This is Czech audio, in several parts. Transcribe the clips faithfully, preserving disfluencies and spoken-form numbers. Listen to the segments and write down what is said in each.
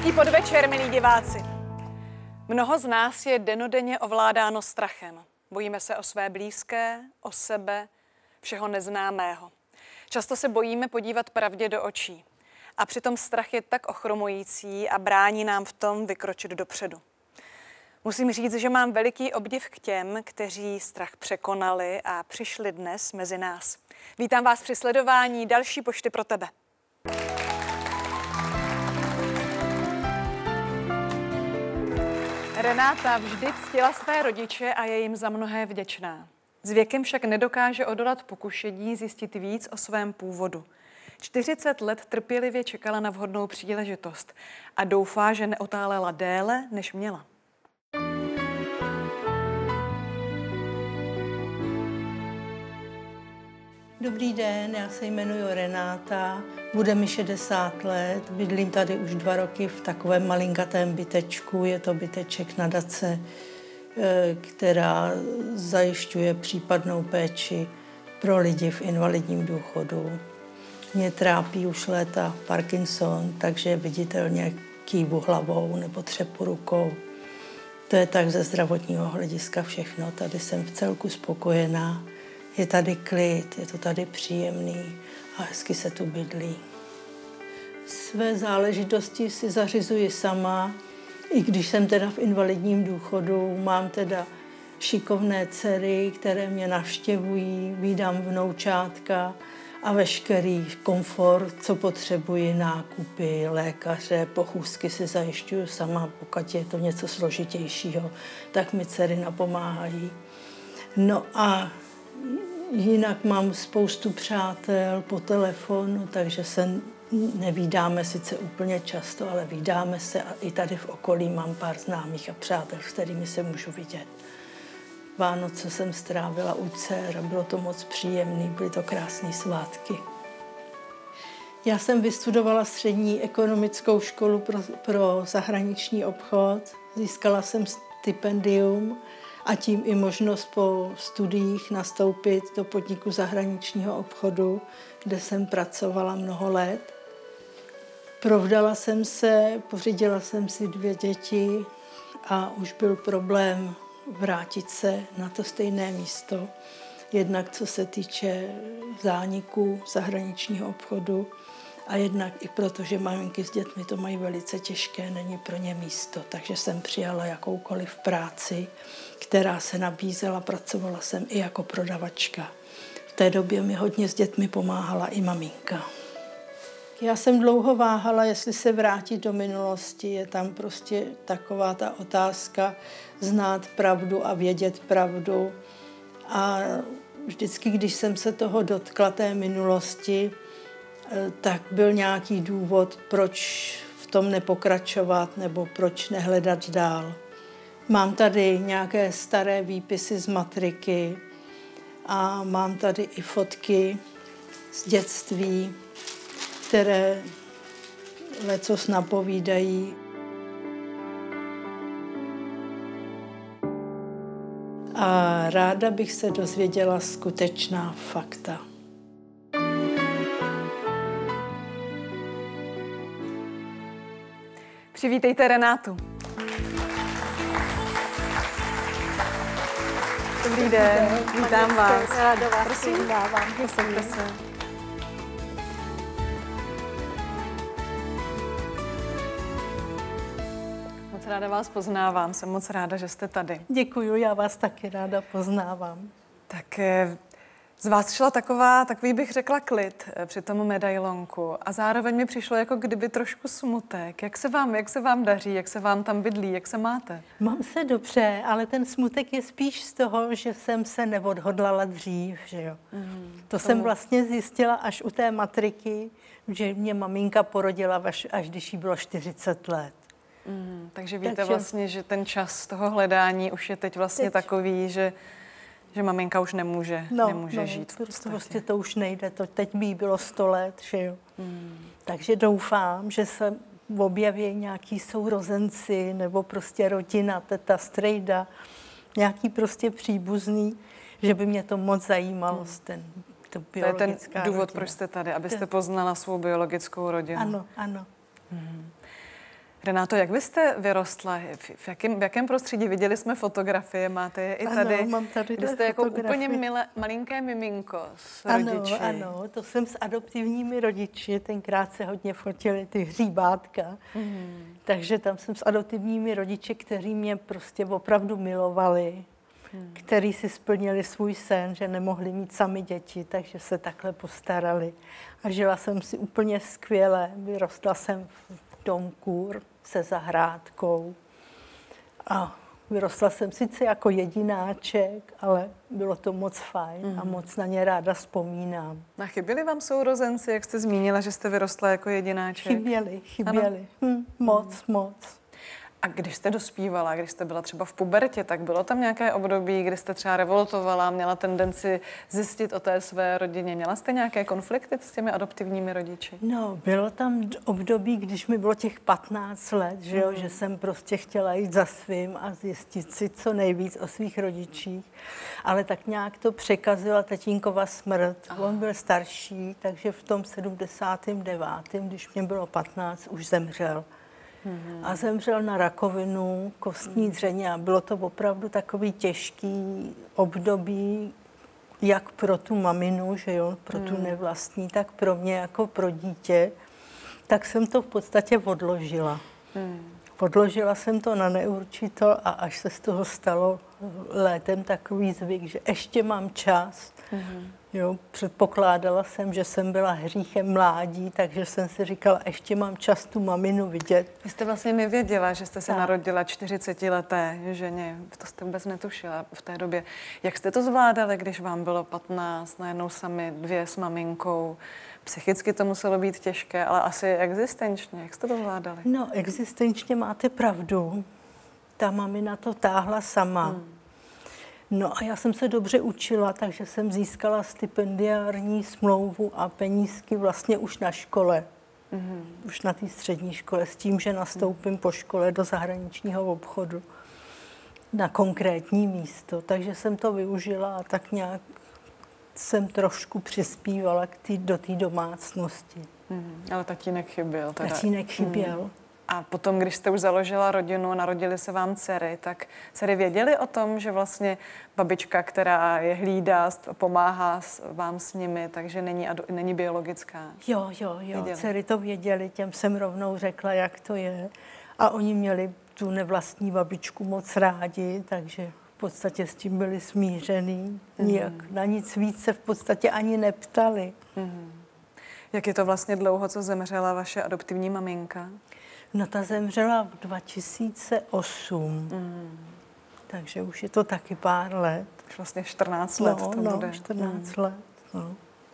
Hezký podvečer, milí diváci. Mnoho z nás je dennodenně ovládáno strachem. Bojíme se o své blízké, o sebe, všeho neznámého. Často se bojíme podívat pravdě do očí. A přitom strach je tak ochromující a brání nám v tom vykročit dopředu. Musím říct, že mám veliký obdiv k těm, kteří strach překonali a přišli dnes mezi nás. Vítám vás při sledování další Pošty pro tebe. Renáta vždy ctila své rodiče a je jim za mnohé vděčná. S věkem však nedokáže odolat pokušení zjistit víc o svém původu. čtyřicet let trpělivě čekala na vhodnou příležitost a doufá, že neotálela déle, než měla. Dobrý den, já se jmenuji Renáta, bude mi šedesát let, bydlím tady už dva roky v takovém malinkatém bytečku, je to byteček nadace, která zajišťuje případnou péči pro lidi v invalidním důchodu. Mě trápí už léta Parkinson, takže viditelně kývu hlavou nebo třepu rukou. To je tak ze zdravotního hlediska všechno, tady jsem v celku spokojená. Je tady klid, je to tady příjemný a hezky se tu bydlí. Své záležitosti si zařizuji sama, i když jsem teda v invalidním důchodu, mám teda šikovné dcery, které mě navštěvují, vídám vnoučátka a veškerý komfort, co potřebuji, nákupy, lékaře, pochůzky si zajišťuju sama, pokud je to něco složitějšího, tak mi dcery napomáhají. No a jinak mám spoustu přátel po telefonu, takže se nevídáme sice úplně často, ale vídáme se a i tady v okolí mám pár známých a přátel, s kterými se můžu vidět. Vánoce jsem strávila u dcer a bylo to moc příjemné, byly to krásné svátky. Já jsem vystudovala střední ekonomickou školu pro, pro zahraniční obchod, získala jsem stipendium a tím i možnost po studiích nastoupit do podniku zahraničního obchodu, kde jsem pracovala mnoho let. Provdala jsem se, pořídila jsem si dvě děti a už byl problém vrátit se na to stejné místo. Jednak co se týče zániku zahraničního obchodu a jednak i proto, že maminky s dětmi to mají velice těžké, není pro ně místo. Takže jsem přijala jakoukoliv práci, která se nabízela, pracovala jsem i jako prodavačka. V té době mi hodně s dětmi pomáhala i maminka. Já jsem dlouho váhala, jestli se vrátit do minulosti. Je tam prostě taková ta otázka znát pravdu a vědět pravdu. A vždycky, když jsem se toho dotkla té minulosti, tak byl nějaký důvod, proč v tom nepokračovat nebo proč nehledat dál. Mám tady nějaké staré výpisy z matriky a mám tady i fotky z dětství, které lecos napovídají. A ráda bych se dozvěděla skutečná fakta. Přivítejte Renátu. Dobrý den, vítám vás. Ráda vás Prosím, přivídávám. posaďte se. Moc ráda vás poznávám, jsem moc ráda, že jste tady. Děkuju, já vás taky ráda poznávám. Tak z vás šla taková, takový bych řekla klid při tom medailonku a zároveň mi přišlo jako kdyby trošku smutek. Jak se vám, jak se vám daří, jak se vám tam bydlí, jak se máte? Mám se dobře, ale ten smutek je spíš z toho, že jsem se neodhodlala dřív, že jo. Mm, to tomu. Jsem vlastně zjistila až u té matriky, že mě maminka porodila až, až když jí bylo čtyřicet let. Mm, takže víte takže vlastně, že ten čas toho hledání už je teď vlastně teď. takový, že Že maminka už nemůže, no, nemůže no, žít v podstatě. Prostě to už nejde, to teď mi bylo sto let, že jo. Hmm. Takže doufám, že se objeví nějaký sourozenci nebo prostě rodina, teta, strejda, nějaký prostě příbuzný, že by mě to moc zajímalo, hmm. ten, to To je ten důvod, rodina. proč jste tady, abyste poznala svou biologickou rodinu. Ano, ano. Hmm. Renáto, jak vy jste vyrostla? V jakém, v jakém prostředí? Viděli jsme fotografie, máte je i tady. Ano, mám tady Vy jste jako úplně milé, malinké miminko s rodiči. Ano, ano, to jsem s adoptivními rodiči, tenkrát se hodně fotili ty hříbátka, mm. takže tam jsem s adoptivními rodiči, kteří mě prostě opravdu milovali, mm. kteří si splnili svůj sen, že nemohli mít sami děti, takže se takhle postarali. A žila jsem si úplně skvěle, vyrostla jsem v domku se zahrádkou a vyrostla jsem sice jako jedináček, ale bylo to moc fajn mm. a moc na ně ráda vzpomínám. A chyběli vám sourozenci, jak jste zmínila, že jste vyrostla jako jedináček? Chyběli, chyběli. Hm, moc, mm. moc. A když jste dospívala, když jste byla třeba v pubertě, tak bylo tam nějaké období, kdy jste třeba revoltovala, měla tendenci zjistit o té své rodině? Měla jste nějaké konflikty s těmi adoptivními rodiči? No, bylo tam období, když mi bylo těch patnáct let, že, jo, mm. že jsem prostě chtěla jít za svým a zjistit si co nejvíc o svých rodičích. Ale tak nějak to překazila tatínkova smrt. Aha. On byl starší, takže v tom sedmdesátém devátém, když mě bylo patnáct, už zemřel. Mm-hmm. A zemřel na rakovinu kostní dřeně a bylo to opravdu takový těžký období, jak pro tu maminu, že jo, pro tu nevlastní, tak pro mě jako pro dítě. Tak jsem to v podstatě odložila. Mm. Odložila jsem to na neurčito a až se z toho stalo létem takový zvyk, že ještě mám čas. Mm-hmm. Jo, předpokládala jsem, že jsem byla hříchem mládí, takže jsem si říkala, ještě mám čas tu maminu vidět. Vy jste vlastně nevěděla, že jste se tak. narodila čtyřicetileté ženě. To jste vůbec netušila v té době. Jak jste to zvládali, když vám bylo patnáct, najednou sami dvě s maminkou? Psychicky to muselo být těžké, ale asi existenčně. Jak jste to zvládali? No, existenčně máte pravdu. Ta mamina to táhla sama. Hmm. No a já jsem se dobře učila, takže jsem získala stipendiární smlouvu a penízky vlastně už na škole. Mm-hmm. Už na té střední škole, s tím, že nastoupím mm. po škole do zahraničního obchodu na konkrétní místo. Takže jsem to využila a tak nějak jsem trošku přispívala k tý, do té domácnosti. Mm-hmm. Ale tatínek chyběl. Teda. Tatínek chyběl. Mm. A potom, když jste už založila rodinu, narodily se vám dcery, tak dcery věděly o tom, že vlastně babička, která je hlídá, pomáhá vám s nimi, takže není, není biologická? Jo, jo, jo. Věděli. Dcery to věděli, těm jsem rovnou řekla, jak to je. A oni měli tu nevlastní babičku moc rádi, takže v podstatě s tím byli smířený. Nijak mm. na nic víc se v podstatě ani neptali. Mm. Jak je to vlastně dlouho, co zemřela vaše adoptivní maminka? No ta zemřela v dva tisíce osm, mm. takže už je to taky pár let. Už vlastně čtrnáct let no, to no, bude. čtrnáct mm. let, no.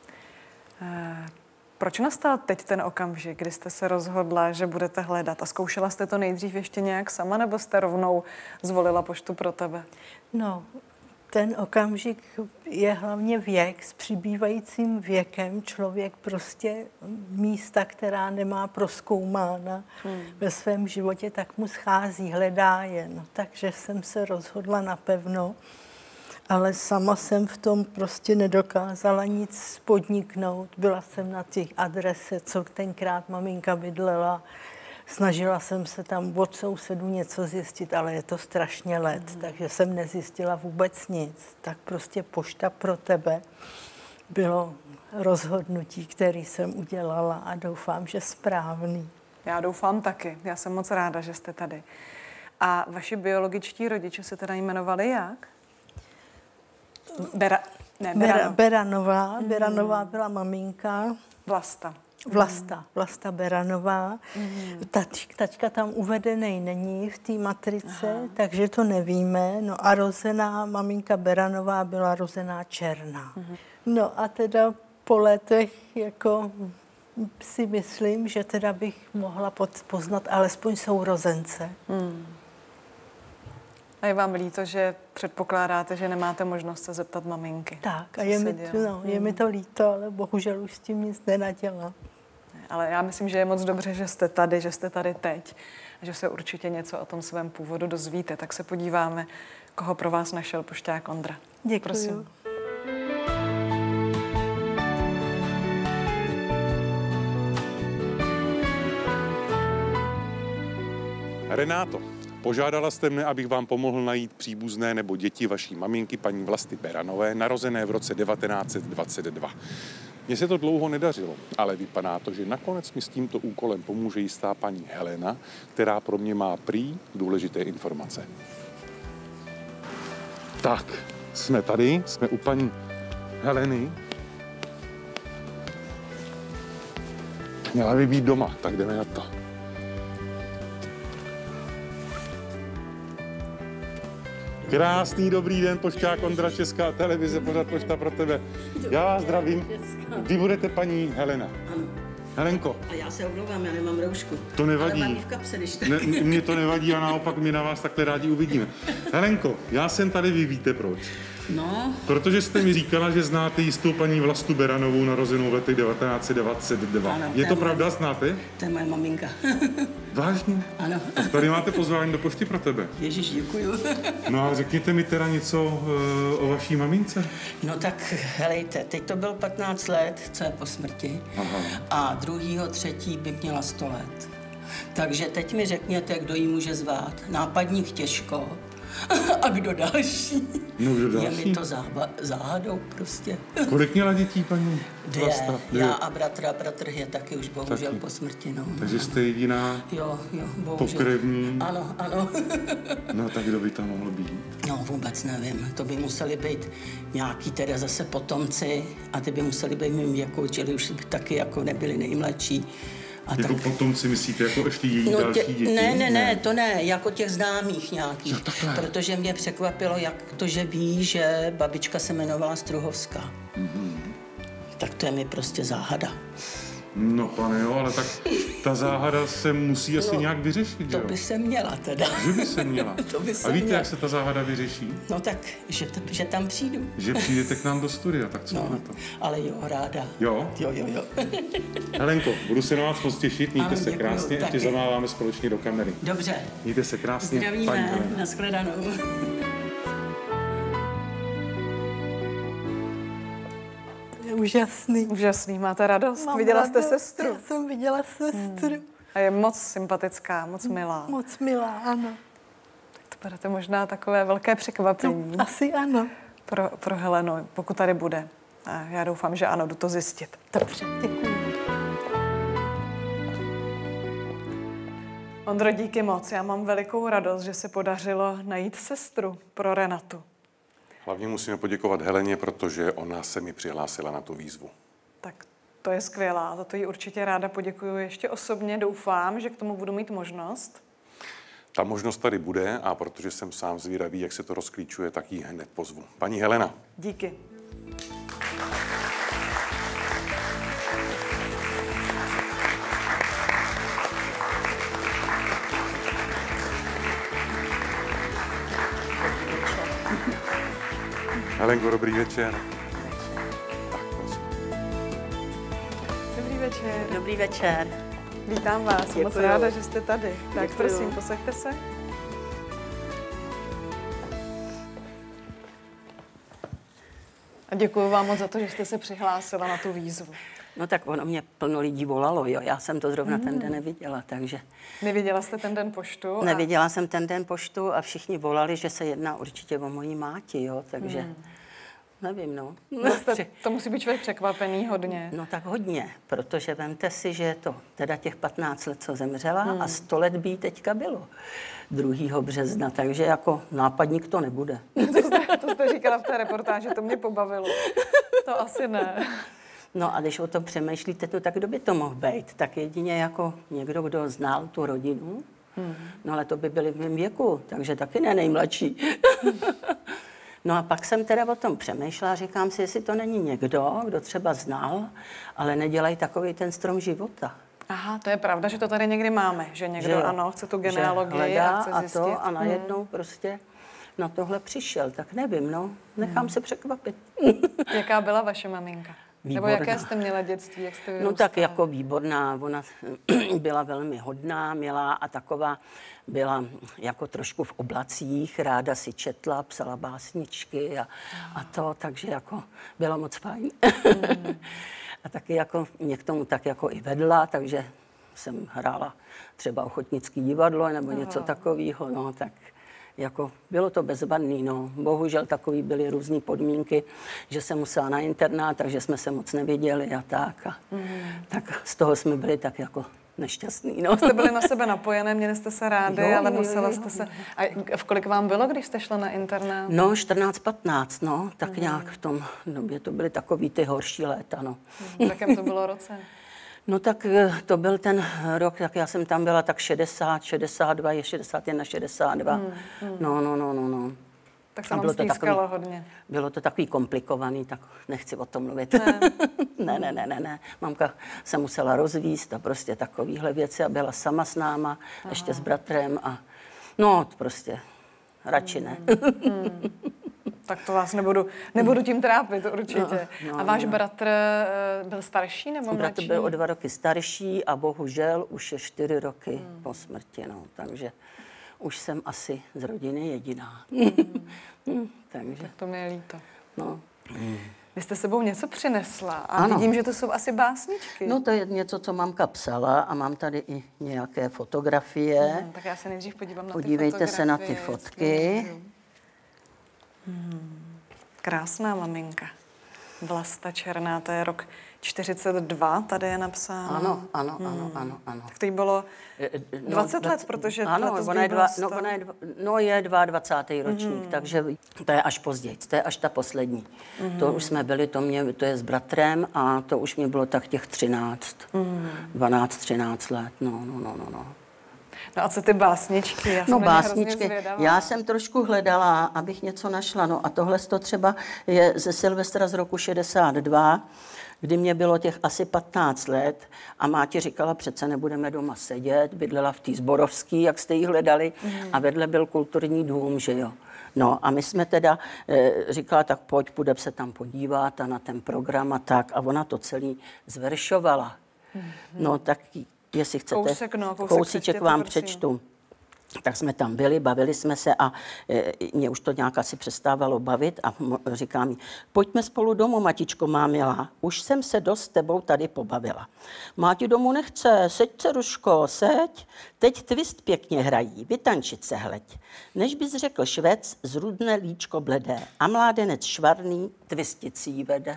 E, proč nastal teď ten okamžik, kdy jste se rozhodla, že budete hledat? A zkoušela jste to nejdřív ještě nějak sama, nebo jste rovnou zvolila Poštu pro tebe? No, ten okamžik je hlavně věk. S přibývajícím věkem člověk prostě místa, která nemá prozkoumána hmm. ve svém životě, tak mu schází, hledá je. No, takže jsem se rozhodla napevno, ale sama jsem v tom prostě nedokázala nic podniknout. Byla jsem na těch adrese, co tenkrát maminka bydlela. Snažila jsem se tam od sousedů něco zjistit, ale je to strašně let, mm. takže jsem nezjistila vůbec nic. Tak prostě Pošta pro tebe bylo rozhodnutí, které jsem udělala a doufám, že správný. Já doufám taky. Já jsem moc ráda, že jste tady. A vaši biologičtí rodiče se teda jmenovali jak? Bera... Ne, Berano. Beranová. Mm. Beranová byla maminka. Vlasta. Vlasta, Vlasta Beranová. Mm. Tač, tačka tam uvedený není v té matrice, aha. takže to nevíme. No a rozená maminka Beranová byla rozená Černá. Mm. No a teda po letech jako si myslím, že teda bych mohla poznat alespoň sourozence. Mm. A je vám líto, že předpokládáte, že nemáte možnost se zeptat maminky? Tak, a je mi, to, no, je mi to líto, ale bohužel už s tím nic nenadělám. Ale já myslím, že je moc dobře, že jste tady, že jste tady teď a že se určitě něco o tom svém původu dozvíte. Tak se podíváme, koho pro vás našel pošťák Ondra. Děkuji. Prosím. Renáto, požádala jste mne, abych vám pomohl najít příbuzné nebo děti vaší maminky, paní Vlasty Beranové, narozené v roce devatenáct set dvacet dva. Mně se to dlouho nedařilo, ale vypadá to, že nakonec mi s tímto úkolem pomůže jistá paní Helena, která pro mě má prý důležité informace. Tak, jsme tady, jsme u paní Heleny. Měla by být doma, tak jdeme na to. Krásný dobrý den, pošťák Ondra, Česká televize, pořad Pošta pro tebe. Já vás zdravím. Vy budete paní Helena. Ano. Helenko. A já se omlouvám, já nemám roušku. To nevadí. Ale mám v kapse, když to... Ne, mně to nevadí a naopak my na vás takhle rádi uvidíme. Helenko, já jsem tady, vy víte proč. No. Protože jste mi říkala, že znáte jistou paní Vlastu Beranovou, narozenou v letech devatenáct set dvacet dva. Ano, je to je pravda, moje, znáte? To je moje maminka. Vážně? Ano. Tak tady máte pozvání do pošty pro tebe. Ježíš, děkuju. No a řekněte mi teda něco uh, o vaší mamince. No tak, helejte, teď to bylo patnáct let, co je po smrti. Aha. A druhýho, třetí by měla sto let. Takže teď mi řekněte, kdo jí může zvát. Nápadník těžko. A kdo další? No, kdo další? Je mi to zába, záhadou prostě. Kolik měla dětí, paní Dvě. Vlasta? Já a bratr, a bratr je taky už bohužel taky. Po smrti, no. Takže jste jediná jo, jo, bohužel. pokrevní? Ano, ano. No tak kdo by tam mohl být? No vůbec nevím, to by museli být nějaký teda zase potomci a ty by museli být mým věku, čili už by taky jako nebyli nejmladší. A jako tak... potomci myslíte, jako ještě její no, další tě... děti? Ne, ne, ne, to ne, jako těch známých nějakých. Jo, protože mě překvapilo, jak to, že ví, že babička se jmenovala Struhovská. Mm-hmm. Tak to je mi prostě záhada. No pane jo, ale tak ta záhada se musí asi no, nějak vyřešit, to jo? by se měla teda. Že by se měla? to by se A víte, měla. jak se ta záhada vyřeší? No tak, že, že tam přijdu. Že přijdete k nám do studia, tak co no, bude to? Ale jo, ráda. Jo? Jo, jo, jo. Helenko, budu se na vás moc těšit, mějte ano, se děkuju, krásně, taky. ještě zamáváme společně do kamery. Dobře. Mějte se krásně, paní Zdravíme, Helena. nashledanou. Je úžasný. Úžasný, máte radost? Mám Viděla radost, jste sestru? Já jsem viděla sestru. Hmm. A je moc sympatická, moc milá. Moc milá, ano. Tak to budete možná takové velké překvapení. No, asi ano. Pro, pro Helenu, pokud tady bude. A já doufám, že ano, jdu to zjistit. Dobře, děkuji. Ondro, díky moc. Já mám velikou radost, že se podařilo najít sestru pro Renatu. Hlavně musíme poděkovat Heleně, protože ona se mi přihlásila na tu výzvu. Tak to je skvělá, za to jí určitě ráda poděkuju ještě osobně. Doufám, že k tomu budu mít možnost. Ta možnost tady bude a protože jsem sám zvědavý, jak se to rozklíčuje, tak ji hned pozvu. Paní Helena. Díky. Helenko, dobrý večer. Tak, prosím. Dobrý večer. Dobrý večer. Vítám vás, Děkuju. moc ráda, že jste tady. Tak Děkuju. prosím, posaďte se. A děkuji vám moc za to, že jste se přihlásila na tu výzvu. No tak ono mě plno lidí volalo, jo. Já jsem to zrovna mm. ten den neviděla, takže... Neviděla jste ten den poštu? A... Neviděla jsem ten den poštu a všichni volali, že se jedná určitě o mojí máti, jo, takže... Mm. Nevím, no. no jste, to musí být člověk překvapený hodně. No tak hodně, protože vemte si, že je to teda těch patnáct let, co zemřela hmm. a sto let by jí teďka bylo druhého března, takže jako nápadník to nebude. To jste, to jste říkala v té reportáži, to mě pobavilo. To asi ne. No a když o tom přemýšlíte, no tak kdo by to mohl být? Tak jedině jako někdo, kdo znal tu rodinu. Hmm. No ale to by byli v mém věku, takže taky ne nejmladší. No a pak jsem teda o tom přemýšlela, říkám si, jestli to není někdo, kdo třeba znal, ale nedělají takový ten strom života. Aha, to je pravda, že to tady někdy máme, že někdo, že ano, chce tu genealogii a chce zjistit. A to a najednou hmm. prostě na tohle přišel, tak nevím, no, nechám hmm. se překvapit. Jaká byla vaše maminka? Výborná. Nebo jaké jste měla dětství, jak jste vyrůstala? No tak jako výborná, ona byla velmi hodná, milá a taková, byla jako trošku v oblacích, ráda si četla, psala básničky a, a to, takže jako bylo moc fajn. Mm. A taky jako mě k tomu tak jako i vedla, takže jsem hrála třeba ochotnický divadlo nebo Aha. něco takového, no tak jako bylo to bezvadný, no. Bohužel takový byly různé podmínky, že jsem musela na internát, takže jsme se moc neviděli a tak. A mm. tak z toho jsme byli tak jako nešťastný, no. Jste byli na sebe napojené, měli jste se rádi, jo, ale jo, musela jo, jste se... A v kolik vám bylo, když jste šla na internát? No, čtrnáct patnáct, no, tak mm. nějak v tom době to byly takový ty horší léta, no. Mm. V jakém to bylo roce? No tak to byl ten rok, tak já jsem tam byla tak šedesát, šedesát dva, je šedesát jedna, šedesát dva. Hmm, hmm. No, no, no, no, no. Tak se vám stýskalo hodně. Bylo to takový komplikovaný, tak nechci o tom mluvit. Ne. ne, ne, ne, ne, ne. Mamka se musela rozvíst a prostě takovýhle věci a byla sama s náma, Aha. ještě s bratrem a no prostě radši ne. Hmm. Tak to vás nebudu, nebudu tím trápit určitě. No, no, a váš no. bratr uh, byl starší nebo mladší? Bratr byl o dva roky starší a bohužel už je čtyři roky hmm. po smrti, no, takže už jsem asi z rodiny jediná. Hmm. hmm, takže. Tak to mi je líto. No. Hmm. Vy jste sebou něco přinesla a ano. vidím, že to jsou asi básničky. No to je něco, co mamka psala a mám tady i nějaké fotografie. Hmm, tak já se nejdřív podívám na Podívejte ty fotografie. se na ty fotky. Hmm. Krásná maminka. Vlasta Černá, to je rok čtyřicet dva, tady je napsáno. Ano, ano, hmm. ano, ano, ano. Tak to jí bylo dvacet no, let, protože ano, ona je, dva, no, ona je, dva, no je dvacátý druhý ročník, hmm. takže to je až později, to je až ta poslední. Hmm. To už jsme byli, to, mě, to je s bratrem a to už mě bylo tak těch třináct, hmm. dvanáct, třináct let, no, no, no, no. no. No a co ty básničky? Já jsem no básničky, já jsem trošku hledala, abych něco našla. No a tohle to třeba je ze Silvestra z roku šedesát dva, kdy mě bylo těch asi patnáct let a máti říkala, přece nebudeme doma sedět, bydlela v té Zborovský, jak jste ji hledali, mm. a vedle byl kulturní dům, že jo. No a my jsme teda e, říkala, tak pojď, půjdeme se tam podívat a na ten program a tak. A ona to celý zveršovala. Mm. No tak jestli chcete, kousek, no, kousek kousíček vám přečtu. Tak jsme tam byli, bavili jsme se a e, mě už to nějak asi přestávalo bavit a m- říká mi, pojďme spolu domů, matičko má milá, už jsem se dost s tebou tady pobavila. Máti domů nechce, seď, Ceruško, seď, teď twist pěkně hrají, vytančit se hleď. Než bys řekl švec, zrudné líčko bledé a mládenec švarný twisticí vede.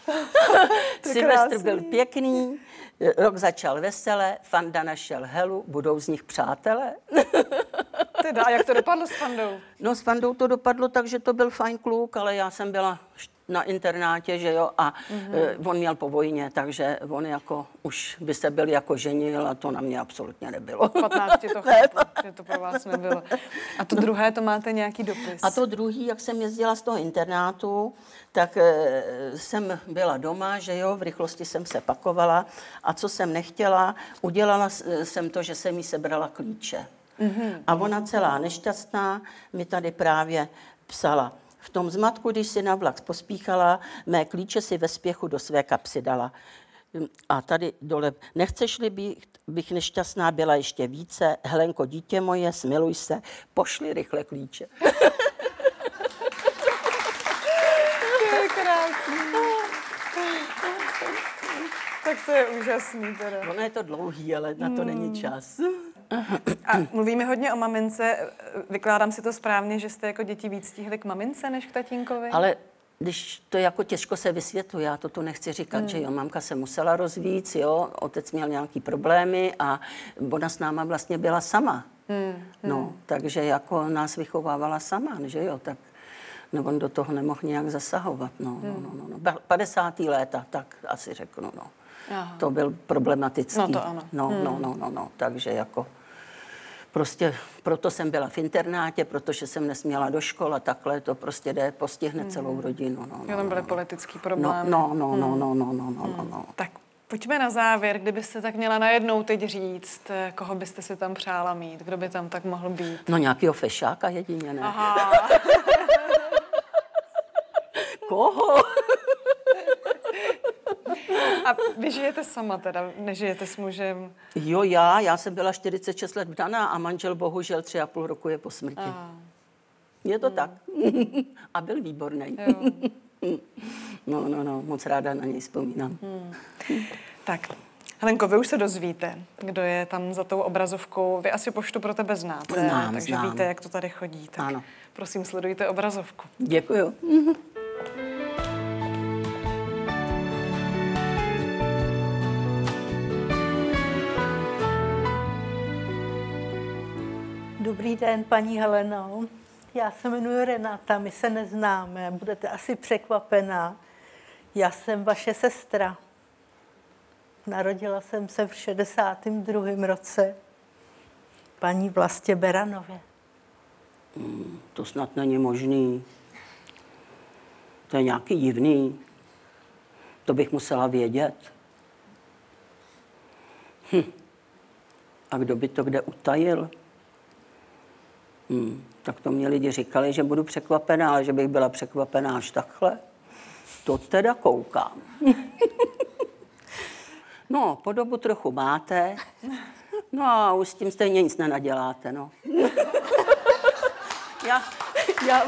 Silvestr byl pěkný, rok začal vesele, Fanda našel Helu, budou z nich přátelé. Teda, a jak to dopadlo s Fandou? No s Fandou to dopadlo tak, že to byl fajn kluk, ale já jsem byla na internátě, že jo, a mm-hmm. on měl po vojně, takže on jako, už by se byl jako ženil a to na mě absolutně nebylo. V patnácti to chápu, že to pro vás nebylo. A to druhé, to máte nějaký dopis? A to druhý, jak jsem jezdila z toho internátu, tak e, jsem byla doma, že jo, v rychlosti jsem se pakovala a co jsem nechtěla, udělala jsem to, že jsem jí sebrala klíče. Mm-hmm. A ona celá nešťastná mi tady právě psala. V tom zmatku, když si na vlak pospíchala, mé klíče si ve spěchu do své kapsy dala. A tady dole, nechceš-li bych, bych nešťastná byla ještě více, Helenko, dítě moje, smiluj se, pošli rychle klíče. To je krásný. Tak to je úžasný teda. Ono je to dlouhý, ale na to není čas. A mluvíme hodně o mamince. Vykládám si to správně, že jste jako děti víc stihli k mamince než k tatínkovi? Ale když to jako těžko se vysvětluje, já to tu nechci říkat, hmm. že jo, mamka se musela rozvíct, jo, otec měl nějaký problémy a ona s náma vlastně byla sama. Hmm. No, takže jako nás vychovávala sama, že jo, tak no, on do toho nemohl nějak zasahovat, no, hmm. no, no, no. padesátá léta, tak asi řeknu, no. Aha. To byl problematický. No to ano. No, hmm. no, no, no, no, takže jako prostě proto jsem byla v internátě, protože jsem nesměla do školy a takhle to prostě jde, postihne hmm. celou rodinu. No, no, tam byly no, politický problémy. No, no, no, no, no, no, no, no, no. Tak pojďme na závěr, kdybyste tak měla najednou teď říct, koho byste si tam přála mít, kdo by tam tak mohl být? No nějakýho fešáka jedině, ne? Aha. Koho? A vy žijete sama teda, nežijete s mužem? Jo, já, já jsem byla čtyřicet šest let vdaná a manžel bohužel tři a půl roku je po smrti. Aha. Je to hmm. tak. A byl výborný. Jo. No, no, no, moc ráda na něj vzpomínám. Hmm. Tak, Helenko, vy už se dozvíte, kdo je tam za tou obrazovkou. Vy asi poštu pro tebe znáte, Znám, takže znám. víte, jak to tady chodí. Tak Ano. prosím, sledujte obrazovku. Děkuju. Dobrý den, paní Heleno. Já se jmenuji Renata, my se neznáme, budete asi překvapená. Já jsem vaše sestra. Narodila jsem se v šedesátém druhém roce paní Vlastě Beranové. Hmm, to snad není možný. To je nějaký divný. To bych musela vědět. Hm. A kdo by to kde utajil? Hmm. Tak to mě lidi říkali, že budu překvapená, ale že bych byla překvapená až takhle. To teda koukám. No, podobu trochu máte. No a už s tím stejně nic nenaděláte, no. já, já...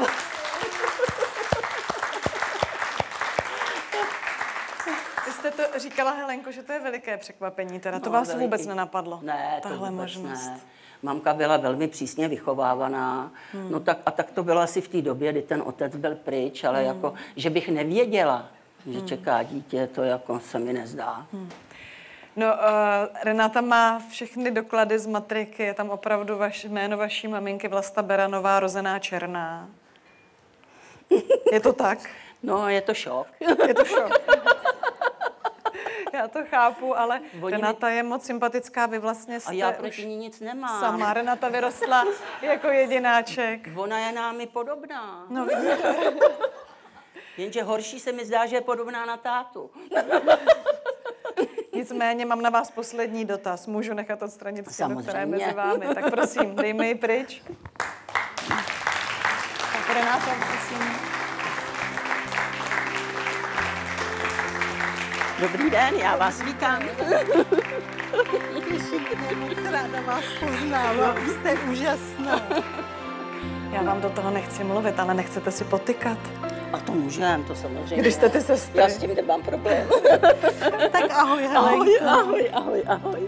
Vy jste to říkala, Helenko, že to je veliké překvapení, teda to No, vás veliký. vůbec nenapadlo. Ne, to tahle vůbec možnost. ne. Mamka byla velmi přísně vychovávaná, hmm. no tak a tak to bylo asi v té době, kdy ten otec byl pryč, ale hmm. jako, že bych nevěděla, že hmm. čeká dítě, to jako se mi nezdá. Hmm. No, uh, Renata má všechny doklady z matriky, je tam opravdu vaš, jméno vaší maminky Vlasta Beranová, rozená Černá. Je to tak? No, je to šok. Je to šok. Já to chápu, ale Oni Renata mi... je moc sympatická, vy vlastně jste A já už proti ní nic nemám. sama. Renata vyrostla jako jedináček. Ona je námi podobná. No, vidíte. Jenže horší se mi zdá, že je podobná na tátu. Nicméně mám na vás poslední dotaz. Můžu nechat odstranit stěnu, která je Samozřejmě. mezi vámi. Tak prosím, dejme ji pryč. Tak Renata, prosím. Dobrý den, já vás vítám. Moc ráda vás poznávám, jste úžasná. Já vám do toho nechci mluvit, ale nechcete si potykat. A to můžem, to samozřejmě. Když jste ty sestry. Já s tím nemám problém. Tak ahoj, Helenko. Ahoj, ahoj, ahoj, ahoj.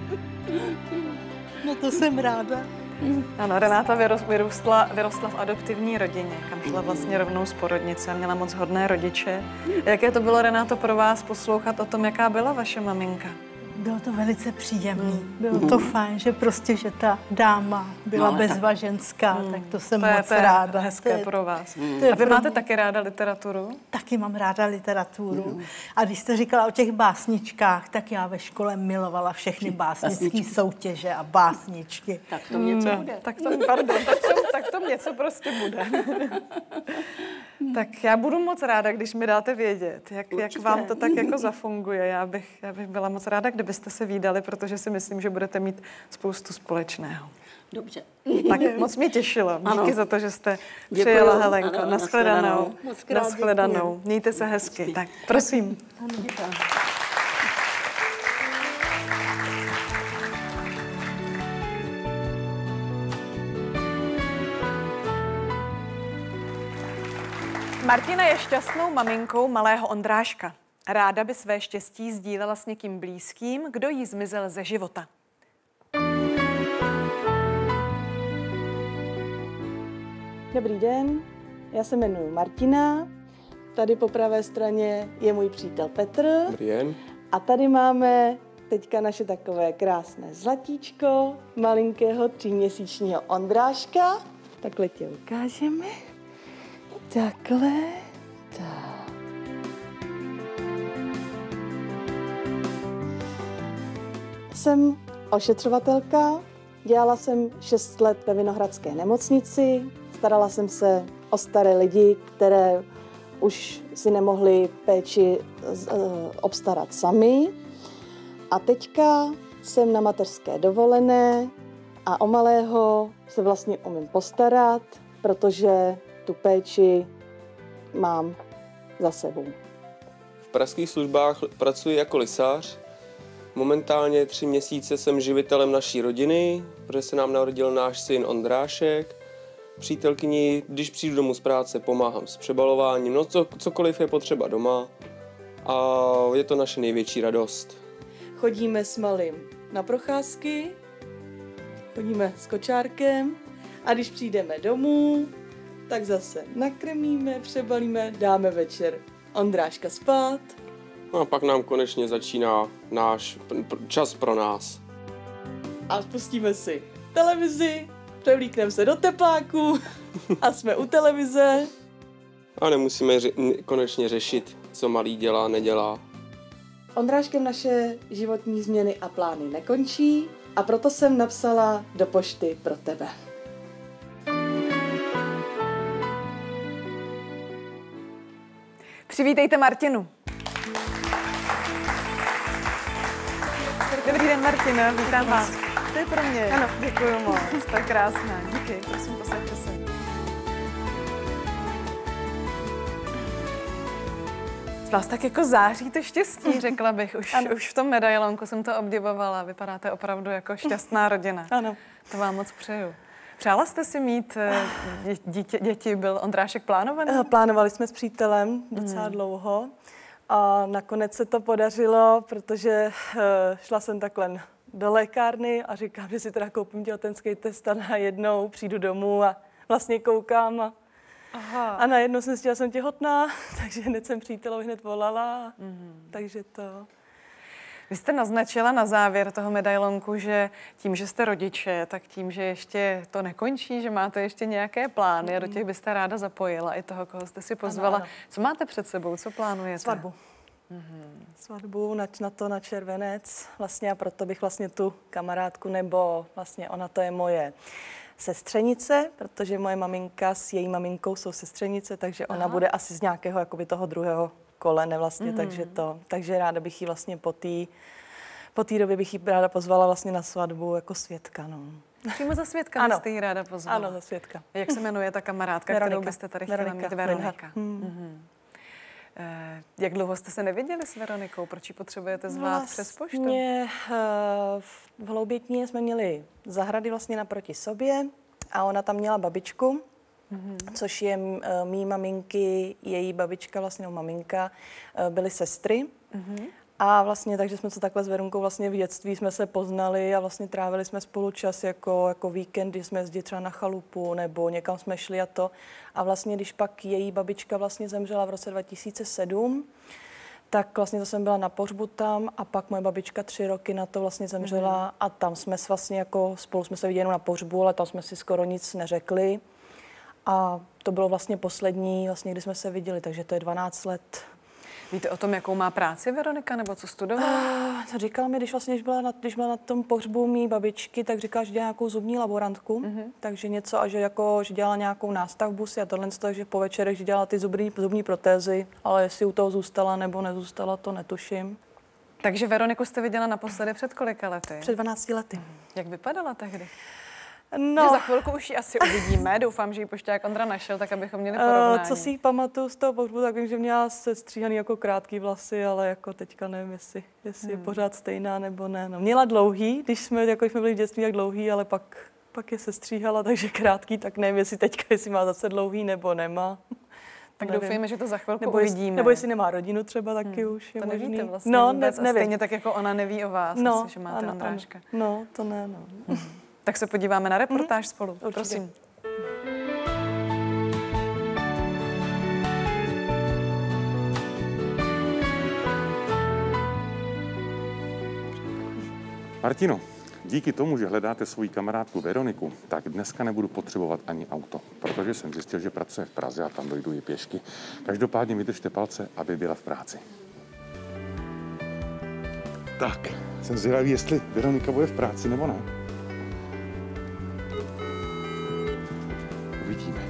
No to jsem ráda. Ano, Renata vyrostla, vyrostla v adoptivní rodině, kam šla vlastně rovnou z porodnice, měla moc hodné rodiče. Jaké to bylo, Renato, pro vás poslouchat o tom, jaká byla vaše maminka? Bylo to velice příjemné. Bylo to fajn, že prostě, že ta dáma byla No, bezvaženská, tak, tak to jsem To je, moc to je ráda. hezké To je- pro vás. to je A vy pro máte mě- taky ráda literaturu? Taky mám ráda literaturu. A když jste říkala o těch básničkách, tak já ve škole milovala všechny básnické soutěže a básničky. Tak to něco No, bude. tak to, pardon, tak to, tak to něco prostě bude. Tak já budu moc ráda, když mi dáte vědět, jak, jak vám to tak jako zafunguje. Já bych, já bych byla moc ráda, kdybyste se vídali, protože si myslím, že budete mít spoustu společného. Dobře. Tak moc mě těšilo. Díky Ano. za to, že jste Děkuju. přijela, Helenko. Ano, Nashledanou. nashledanou. Moc krát Nashledanou. děkuju. Mějte se hezky. Tak prosím. Ano, děkuji. Martina je šťastnou maminkou malého Ondráška. Ráda by své štěstí sdílela s někým blízkým, kdo jí zmizel ze života. Dobrý den, já se jmenuji Martina. Tady po pravé straně je můj přítel Petr. Dobrý den. A tady máme teďka naše takové krásné zlatíčko, malinkého tříměsíčního Ondráška. Takhle tě ukážeme. Takhle. Tak. Jsem ošetřovatelka. Dělala jsem šest let ve Vinohradské nemocnici. Starala jsem se o staré lidi, které už si nemohli péči uh, obstarat sami. A teďka jsem na mateřské dovolené a o malého se vlastně umím postarat, protože tu péči mám za sebou. V pražských službách pracuji jako lisář. Momentálně tři měsíce jsem živitelem naší rodiny, protože se nám narodil náš syn Ondrášek. Přítelkyni, když přijdu domů z práce, pomáhám s přebalováním, no co, cokoliv je potřeba doma. A je to naše největší radost. chodíme s malým na procházky, chodíme s kočárkem a když přijdeme domů, tak zase nakrmíme, přebalíme, dáme večer Ondráška spát. No a pak nám konečně začíná náš čas pro nás. A spustíme si televizi, převlíkneme se do tepláku a jsme u televize. A nemusíme ře- konečně řešit, co malý dělá, nedělá. Ondráškem naše životní změny a plány nekončí a proto jsem napsala do pošty pro tebe. Přivítejte Martinu. Dobrý den, Martina, vítám vás. To je pro mě. Ano, děkuji moc, to je krásné. Díky, prosím, posaďte se. Z vás tak jako září to štěstí, řekla bych. Už, už v tom medailonku jsem to obdivovala. Vypadáte opravdu jako šťastná rodina. Ano. To vám moc přeju. Přála jste si mít dítě, děti, byl Ondrášek plánovaný? Plánovali jsme s přítelem docela hmm. dlouho a nakonec se to podařilo, protože šla jsem takhle do lékárny a říkám, že si teda koupím těhotenský test a najednou přijdu domů a vlastně koukám a, a najednou jsem zjistila, že jsem těhotná, takže hned jsem přítelovi hned volala, hmm. takže to... Vy jste naznačila na závěr toho medailonku, že tím, že jste rodiče, tak tím, že ještě to nekončí, že máte ještě nějaké plány a do těch byste ráda zapojila i toho, koho jste si pozvala. Ano, ano. Co máte před sebou? Co plánujete? Svatbu. Mm-hmm. Svatbu na, na to na červenec vlastně a proto bych vlastně tu kamarádku, nebo vlastně ona to je moje sestřenice, protože moje maminka s její maminkou jsou sestřenice, takže ona Aha. bude asi z nějakého jakoby toho druhého kolene vlastně, mm. takže to, takže ráda bych jí vlastně po té po té době bych jí ráda pozvala vlastně na svatbu jako svědka, no. Přímo za svědka byste jí ráda pozvala? Ano, za svědka. Jak se jmenuje ta kamarádka, Veronika. kterou byste tady chtěla Veronika. mít? Veronika. Hmm. Mm-hmm. Eh, jak dlouho jste se neviděli s Veronikou? Proč ji potřebujete zvát vlastně přes poštu? Vlastně v Hloubětíně jsme měli zahrady vlastně naproti sobě a ona tam měla babičku, Mm-hmm. což je uh, mý maminky, její babička, vlastně no, maminka, uh, byly sestry. Mm-hmm. A vlastně takže jsme se takhle s Verunkou vlastně v dětství jsme se poznali a vlastně trávili jsme spolu čas jako, jako víkend, kdy jsme jezdili třeba na chalupu nebo někam jsme šli a to. A vlastně když pak její babička vlastně zemřela v roce dva tisíce sedm, tak vlastně to jsem byla na pohřbu tam a pak moje babička tři roky na to vlastně zemřela mm-hmm. a tam jsme vlastně jako spolu jsme se viděli jenom na pohřbu, ale tam jsme si skoro nic neřekli. A to bylo vlastně poslední, vlastně, kdy jsme se viděli, takže to je dvanáct let. Víte o tom, jakou má práci Veronika, nebo co studovala? Uh, říkala mi, když vlastně když byla, na, když byla na tom pohřbu mý babičky, tak říkala, že dělá nějakou zubní laborantku, uh-huh. takže něco a že, jako, že dělala nějakou nástavbu si a tohle, takže po večerech, že dělala ty zubní, zubní protézy, ale jestli u toho zůstala nebo nezůstala, to netuším. Takže Veroniku jste viděla naposledy před kolika lety? Před dvanácti lety. Uh-huh. Jak vypadala tehdy? No. Za chvilku už ji asi uvidíme. Doufám, že ji pošťák Ondra našel, tak abychom měli porovnání. Uh, co si pamatuju z toho pohřbu, tak vím, že měla sestříhaný jako krátký vlasy, ale jako teďka nevím, jestli, jestli hmm. je pořád stejná nebo ne. No, měla dlouhý, když jsme, jako jsme byli v dětství, jak dlouhý, ale pak, pak je sestříhala, takže krátký, tak nevím, jestli teďka, jestli má zase dlouhý nebo nemá. Tak nevím. Doufejme, že to za chvilku nebo uvidíme. Jest, nebo jestli nemá rodinu třeba taky hmm. už je to možný. Nevíte vlastně no, vůbec, ne, stejně tak jako ona neví o vás, no, asi, že máte ano, Ondráška. Ano. No, to ne, no. Hmm. Tak se podíváme na reportáž mm-hmm. spolu. Určitě. Prosím. Martino, díky tomu, že hledáte svoji kamarádku Veroniku, tak dneska nebudu potřebovat ani auto, protože jsem zjistil, že pracuje v Praze a tam dojdu i pěšky. Každopádně mi držte palce, aby byla v práci. Tak, jsem zvědavý, jestli Veronika bude v práci nebo ne. Uvidíme.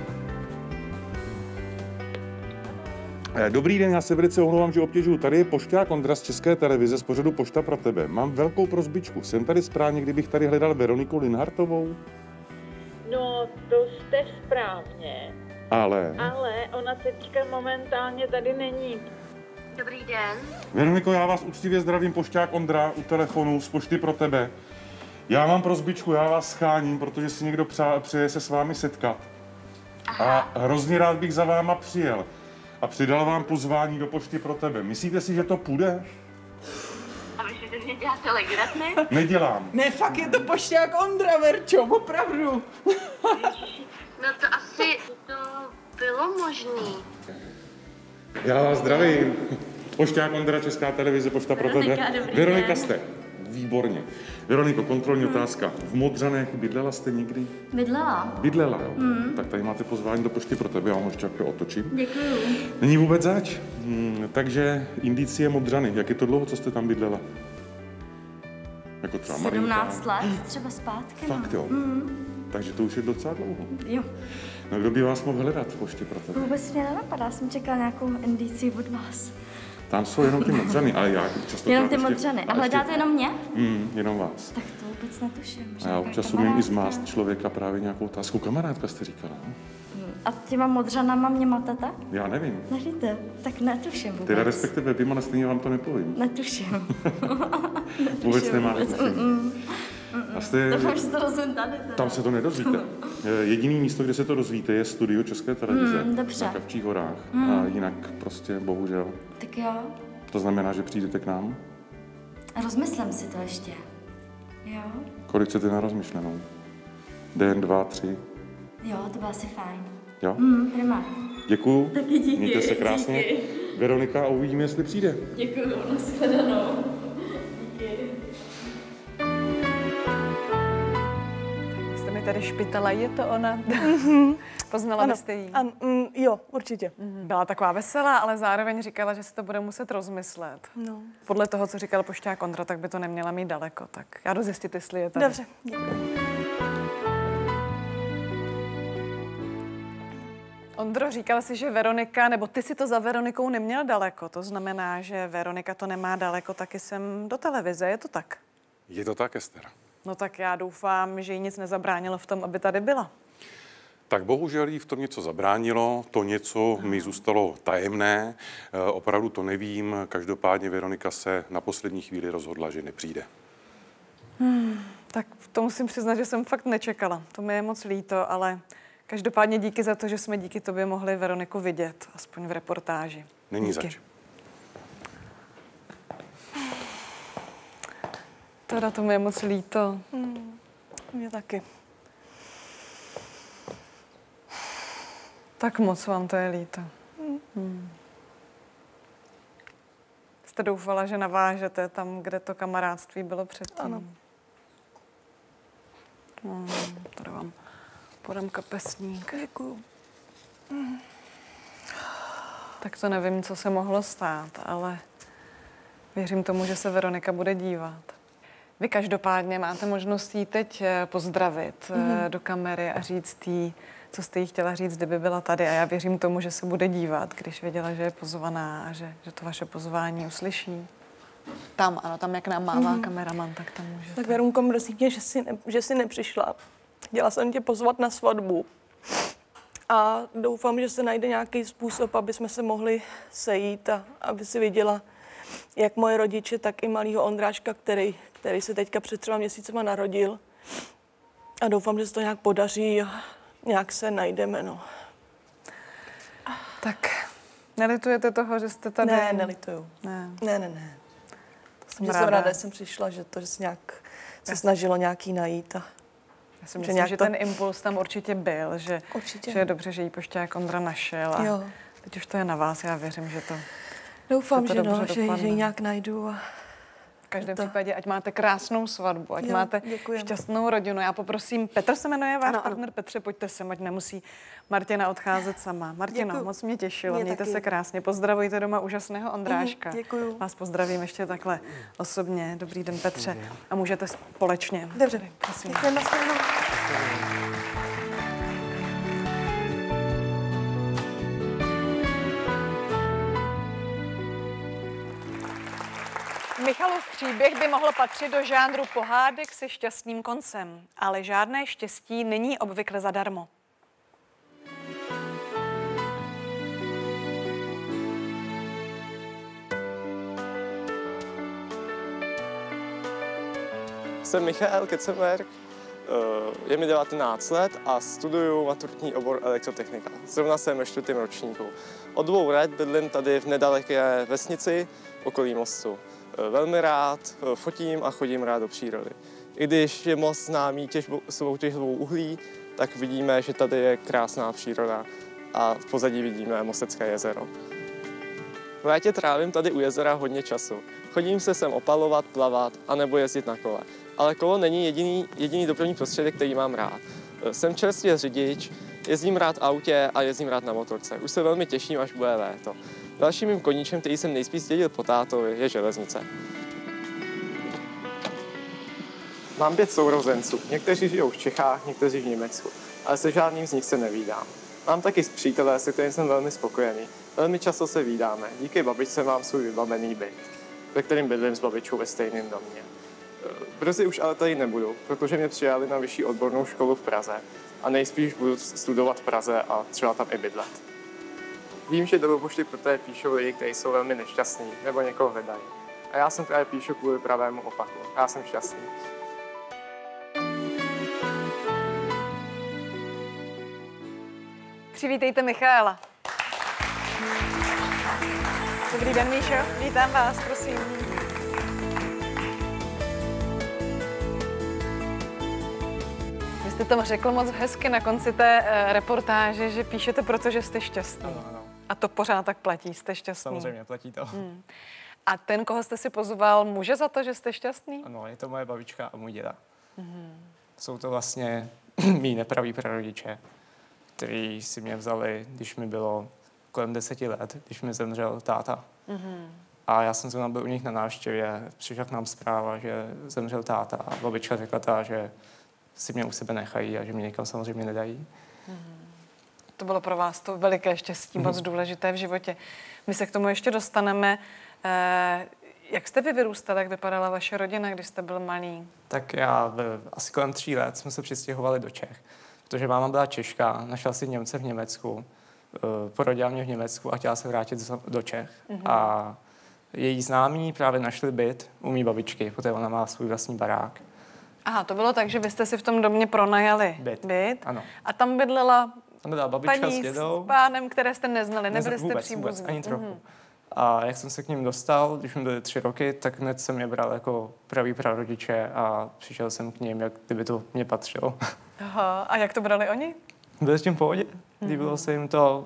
Dobrý den, já se velice omlouvám, že obtěžuju. Tady je pošťák Ondra z České televize z pořadu Pošta pro tebe. Mám velkou prosbičku. Jsem tady správně, kdybych tady hledal Veroniku Linhartovou? No, to jste správně. Ale? Ale ona teďka momentálně tady není. Dobrý den. Veroniko, já vás úctivě zdravím, pošťák Ondra u telefonu z Pošty pro tebe. Já mám prosbičku, já vás scháním, protože si někdo přá, přeje se s vámi setkat. Aha. A hrozně rád bych za váma přijel a přidal vám pozvání do Pošty pro tebe. Myslíte si, že to půjde? A myslíte si mě děláte legraci, ne? Nedělám. Ne, fakt je to pošťák Ondra, Verčo, opravdu. No to asi to bylo možný. Já vás zdravím. Pošťák Ondra, Česká televize, Pošta pro tebe. Veronika jste. Výborně. Veroniko, kontrolní hmm. otázka. V Modřanech bydlela jste někdy? Bydlela. Bydlela, jo. Hmm. Tak tady máte pozvání do Pošty pro tebe, já vám ještě takhle otočím. Děkuju. Není vůbec zač. Hmm, takže indicie Modřany. Jak je to dlouho, co jste tam bydlela? Jako třeba sedmnáct let, třeba zpátky. Fakt jo. Hmm. Takže to už je docela dlouho. Jo. No kdo by vás mohl hledat v Poště pro tebe? Vůbec mě nenapadá, jsem čekala nějakou indici od vás. Tam jsou jenom ty Modřany, ale já často... Jenom ty Modřany. A hledáte jenom mě? Mm, jenom vás. Tak to vůbec netuším. A já občas umím i zmást člověka právě nějakou otázku. Kamarádka jste říkala, no? A těma Modřanama mě matete? Já nevím. Nevíte? Tak netuším vůbec. Teda respektive vím, ale stejně vám to nepovím. Netuším. Vůbec nemáte tušení. A jste... Doufám, že to rozumím tady. Teda. Tam se to nedozvíte. Jediný místo, kde se to dozvíte, je studio České televize. Mm, dobře. Na Kavčích horách. Mm. A jinak prostě, bohužel. Tak jo. To znamená, že přijdete k nám? Rozmyslím si to ještě. Jo? Kolik chcete na rozmyšlenou? Den, dva, tři? Jo, to bylo asi fajn. Jo? Mm, prima. Děkuju. Taky díky. Mějte se krásně. Díky. Veronika, a uvidíme, jestli přijde. Děkuju, nashledanou. Díky. Jste mi tady špitala, je to ona? Poznala byste jí? An, mm, jo, určitě. Byla taková veselá, ale zároveň říkala, že si to bude muset rozmyslet. No. Podle toho, co říkal pošťák Ondra, tak by to neměla mít daleko. Tak já jdu zjistit, jestli je tady. Dobře, děkuji. Ondro, říkal jsi, že Veronika, nebo ty si to za Veronikou neměl daleko. To znamená, že Veronika to nemá daleko taky sem do televize. Je to tak? Je to tak, Ester. No tak já doufám, že jí nic nezabránilo v tom, aby tady byla. Tak bohužel jí v tom něco zabránilo, to něco mi zůstalo tajemné, e, opravdu to nevím, každopádně Veronika se na poslední chvíli rozhodla, že nepřijde. Hmm, tak to musím přiznat, že jsem fakt nečekala. To mi je moc líto, ale každopádně díky za to, že jsme díky tobě mohli Veroniku vidět, aspoň v reportáži. Není díky. zač. Teda to mi je moc líto. Hmm, mě taky. Tak moc vám to je líto. Hmm. Jste doufala, že navážete tam, kde to kamarádství bylo předtím? Ano. Hmm, tady vám podám kapesník. Děkuju. Hmm. Tak to nevím, co se mohlo stát, ale věřím tomu, že se Veronika bude dívat. Vy každopádně máte možnost jí teď pozdravit mm-hmm. do kamery a říct jí, co jste jí chtěla říct, kdyby byla tady. A já věřím tomu, že se bude dívat, když věděla, že je pozvaná a že, že to vaše pozvání uslyší. Tam, ano, tam, jak nám mává mm-hmm. kameraman, tak tam můžete. Tak Verunko, mrzí mě, že jsi, ne, že jsi nepřišla. Chtěla jsem tě pozvat na svatbu. A doufám, že se najde nějaký způsob, aby jsme se mohli sejít a aby si viděla, jak moje rodiče, tak i malýho Ondráška, který, který se teďka před třema měsícema narodil. A doufám, že se to nějak podaří a nějak se najdeme, no. Tak, nelitujete toho, že jste tady? Ne, nelituju. Ne, ne, ne. ne. To jsem že ráda. jsem ráda, že jsem přišla, že to, že se nějak se snažilo nějaký najít. A já si myslím, že to... ten impuls tam určitě byl, že, určitě. že je dobře, že jí pošťák Ondra našel. A jo. Teď už to je na vás, já věřím, že to Doufám, že, že, to no, že, dopadne. že ji nějak najdu. A v každém to... případě, ať máte krásnou svatbu, ať jo, máte děkujem. šťastnou rodinu. Já poprosím, Petr se jmenuje váš ano, partner, ano. Petře, pojďte sem, ať nemusí Martina odcházet sama. Martino, Děkuju. moc mě těšilo, mě mějte taky. se krásně, pozdravujte doma úžasného Ondráška. Mm, děkuju. Vás pozdravím ještě takhle osobně. Dobrý den, Petře. A můžete společně. Dobře, prosím. děkujem, nashledanou. Michalův příběh by mohl patřit do žánru pohádek se šťastným koncem, ale žádné štěstí není obvykle zadarmo. Jsem Michal Kecemberg, je mi devatenáct let a studuju maturitní obor elektrotechnika. Zrovna jsem ve čtvrtém ročníku. Od dvou let bydlím tady v nedaleké vesnici okolí mostu. velmi rád fotím a chodím rád do přírody. I když je moc známý těžbou, svou těžbou uhlí, tak vidíme, že tady je krásná příroda a v pozadí vidíme Mostecké jezero. V létě trávím tady u jezera hodně času. Chodím se sem opalovat, plavat a nebo jezdit na kole. Ale kolo není jediný, jediný dopravní prostředek, který mám rád. Jsem čerstvě řidič, jezdím rád v autě a jezdím rád na motorce. Už se velmi těším, až bude léto. Dalším mým koníčkem, který jsem nejspíš zdědil po tátovi, je železnice. Mám pět sourozenců. Někteří žijou v Čechách, někteří v Německu, ale se žádným z nich se nevídám. Mám taky přítele, se kterým jsem velmi spokojený. Velmi často se vídáme. Díky babičce mám svůj vybavený byt, ve kterým bydlím s babičkou ve stejném domě. Brzy už ale tady nebudu, protože mě přijali na vyšší odbornou školu v Praze a nejspíš budu studovat v Praze a třeba tam i bydlet. Vím, že do pošty proto píšou lidi, kteří jsou velmi nešťastní nebo někoho hledají. A já jsem právě píšu kvůli pravému opaku. Já jsem šťastný. Přivítejte Michaela. Dobrý den, Míšo. Vítám vás, prosím. Vy jste tam řekl moc hezky na konci té uh, reportáže, že píšete, protože jste šťastný. Ano, ano. A to pořád tak platí, jste šťastný. Samozřejmě, platí to. Hmm. A ten, koho jste si pozval, může za to, že jste šťastný? Ano, je to moje babička a můj děda. Hmm. Jsou to vlastně mý nepraví prarodiče, který si mě vzali, když mi bylo kolem deseti let, když mi zemřel táta. Mm-hmm. A já jsem zrovna byl u nich na návštěvě, přišla k nám zpráva, že zemřel táta a babička řekla ta, že si mě u sebe nechají a že mě někam samozřejmě nedají. Mm-hmm. To bylo pro vás to veliké štěstí, mm-hmm. moc důležité v životě. My se k tomu ještě dostaneme. Eh, jak jste vy vyrůstal, jak vypadala vaše rodina, když jste byl malý? Tak já v, asi kolem tří let jsme se přistěhovali do Čech. Protože máma byla Češka, našla si Němce v Německu, porodila mě v Německu a chtěla se vrátit do Čech. Mm-hmm. A její známí právě našli byt u mý babičky, protože ona má svůj vlastní barák. Aha, to bylo tak, že vy jste si v tom domě pronajali byt. byt Ano. A tam bydlela tam bydlela babička paní s dědou. s pánem, které jste neznali, nebyli jste vůbec, příbuzní. Vůbec, ani trochu. Mm-hmm. A jak jsem se k ním dostal, když mi byly tři roky, tak hned jsem je bral jako pravý prarodiče a přišel jsem k ním, jak kdyby to mě patřilo. Aha, a jak to brali oni? Byli s tím v pohodě. Líbilo se jim to,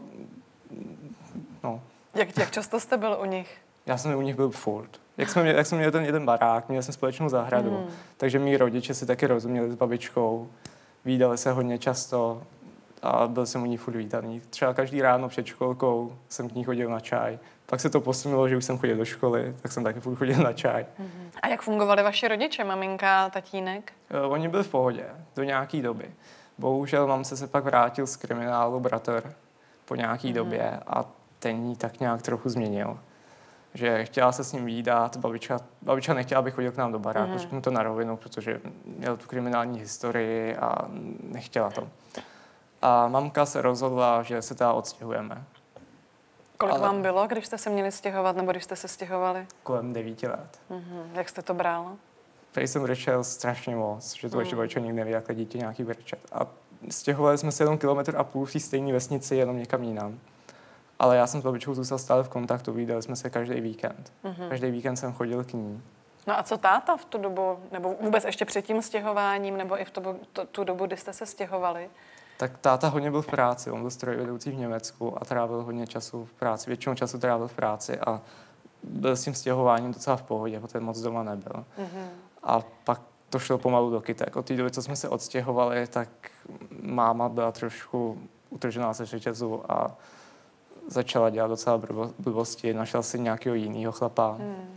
no. Jak, jak často jste byl u nich? Já jsem u nich byl furt. Jak jsme měli, jak jsme měli ten jeden barák, měli jsme společnou zahradu, mm. takže mý rodiče si taky rozuměli s babičkou, vídali se hodně často a byl jsem u ní furt vítaný. Třeba každý ráno před školkou jsem k ní chodil na čaj. Pak se to posunulo, že už jsem chodil do školy, tak jsem taky furt chodil na čaj. Mm. A jak fungovali vaši rodiče, maminka, tatínek? Uh, oni byli v pohodě do nějaké doby. Bohužel mamce se pak vrátil z kriminálu bratr po nějaké mm. době a ten jí tak nějak trochu změnil. Že chtěla se s ním vídat, babička, babička nechtěla, aby chodil k nám do baráku, mm. řeknu to na rovinu, protože měl tu kriminální historii a nechtěla to. A mamka se rozhodla, že se teda odstěhujeme. Kolik Ale... vám bylo, když jste se měli stěhovat, nebo když jste se stěhovali? Kolem devíti let. Mm-hmm. Jak jste to bral? Tady jsem brečel strašně moc, že to ještě babička nikdy neví, jak dítě nějaký brečet. A stěhovali jsme se jenom kilometr a půl v té stejné vesnici, jenom někam jinam. Ale já jsem s babičkou zůstal stále v kontaktu, viděli jsme se každý víkend. Mm-hmm. Každý víkend jsem chodil k ní. No a co táta v tu dobu, nebo vůbec ještě před tím stěhováním, nebo i v tu, tu, tu dobu, kdy jste se stěhovali? Tak táta hodně byl v práci, on byl strojvedoucí v Německu a trávil hodně času v práci, většinou času trávil v práci a byl s tím stěhováním docela v pohodě, protože moc doma nebyl. Mm-hmm. A pak to šlo pomalu do kytek. Od té doby, co jsme se odstěhovali, tak máma byla trošku utržená ze řetězu a začala dělat docela blbosti, našel si nějakého jiného chlapa. Mm.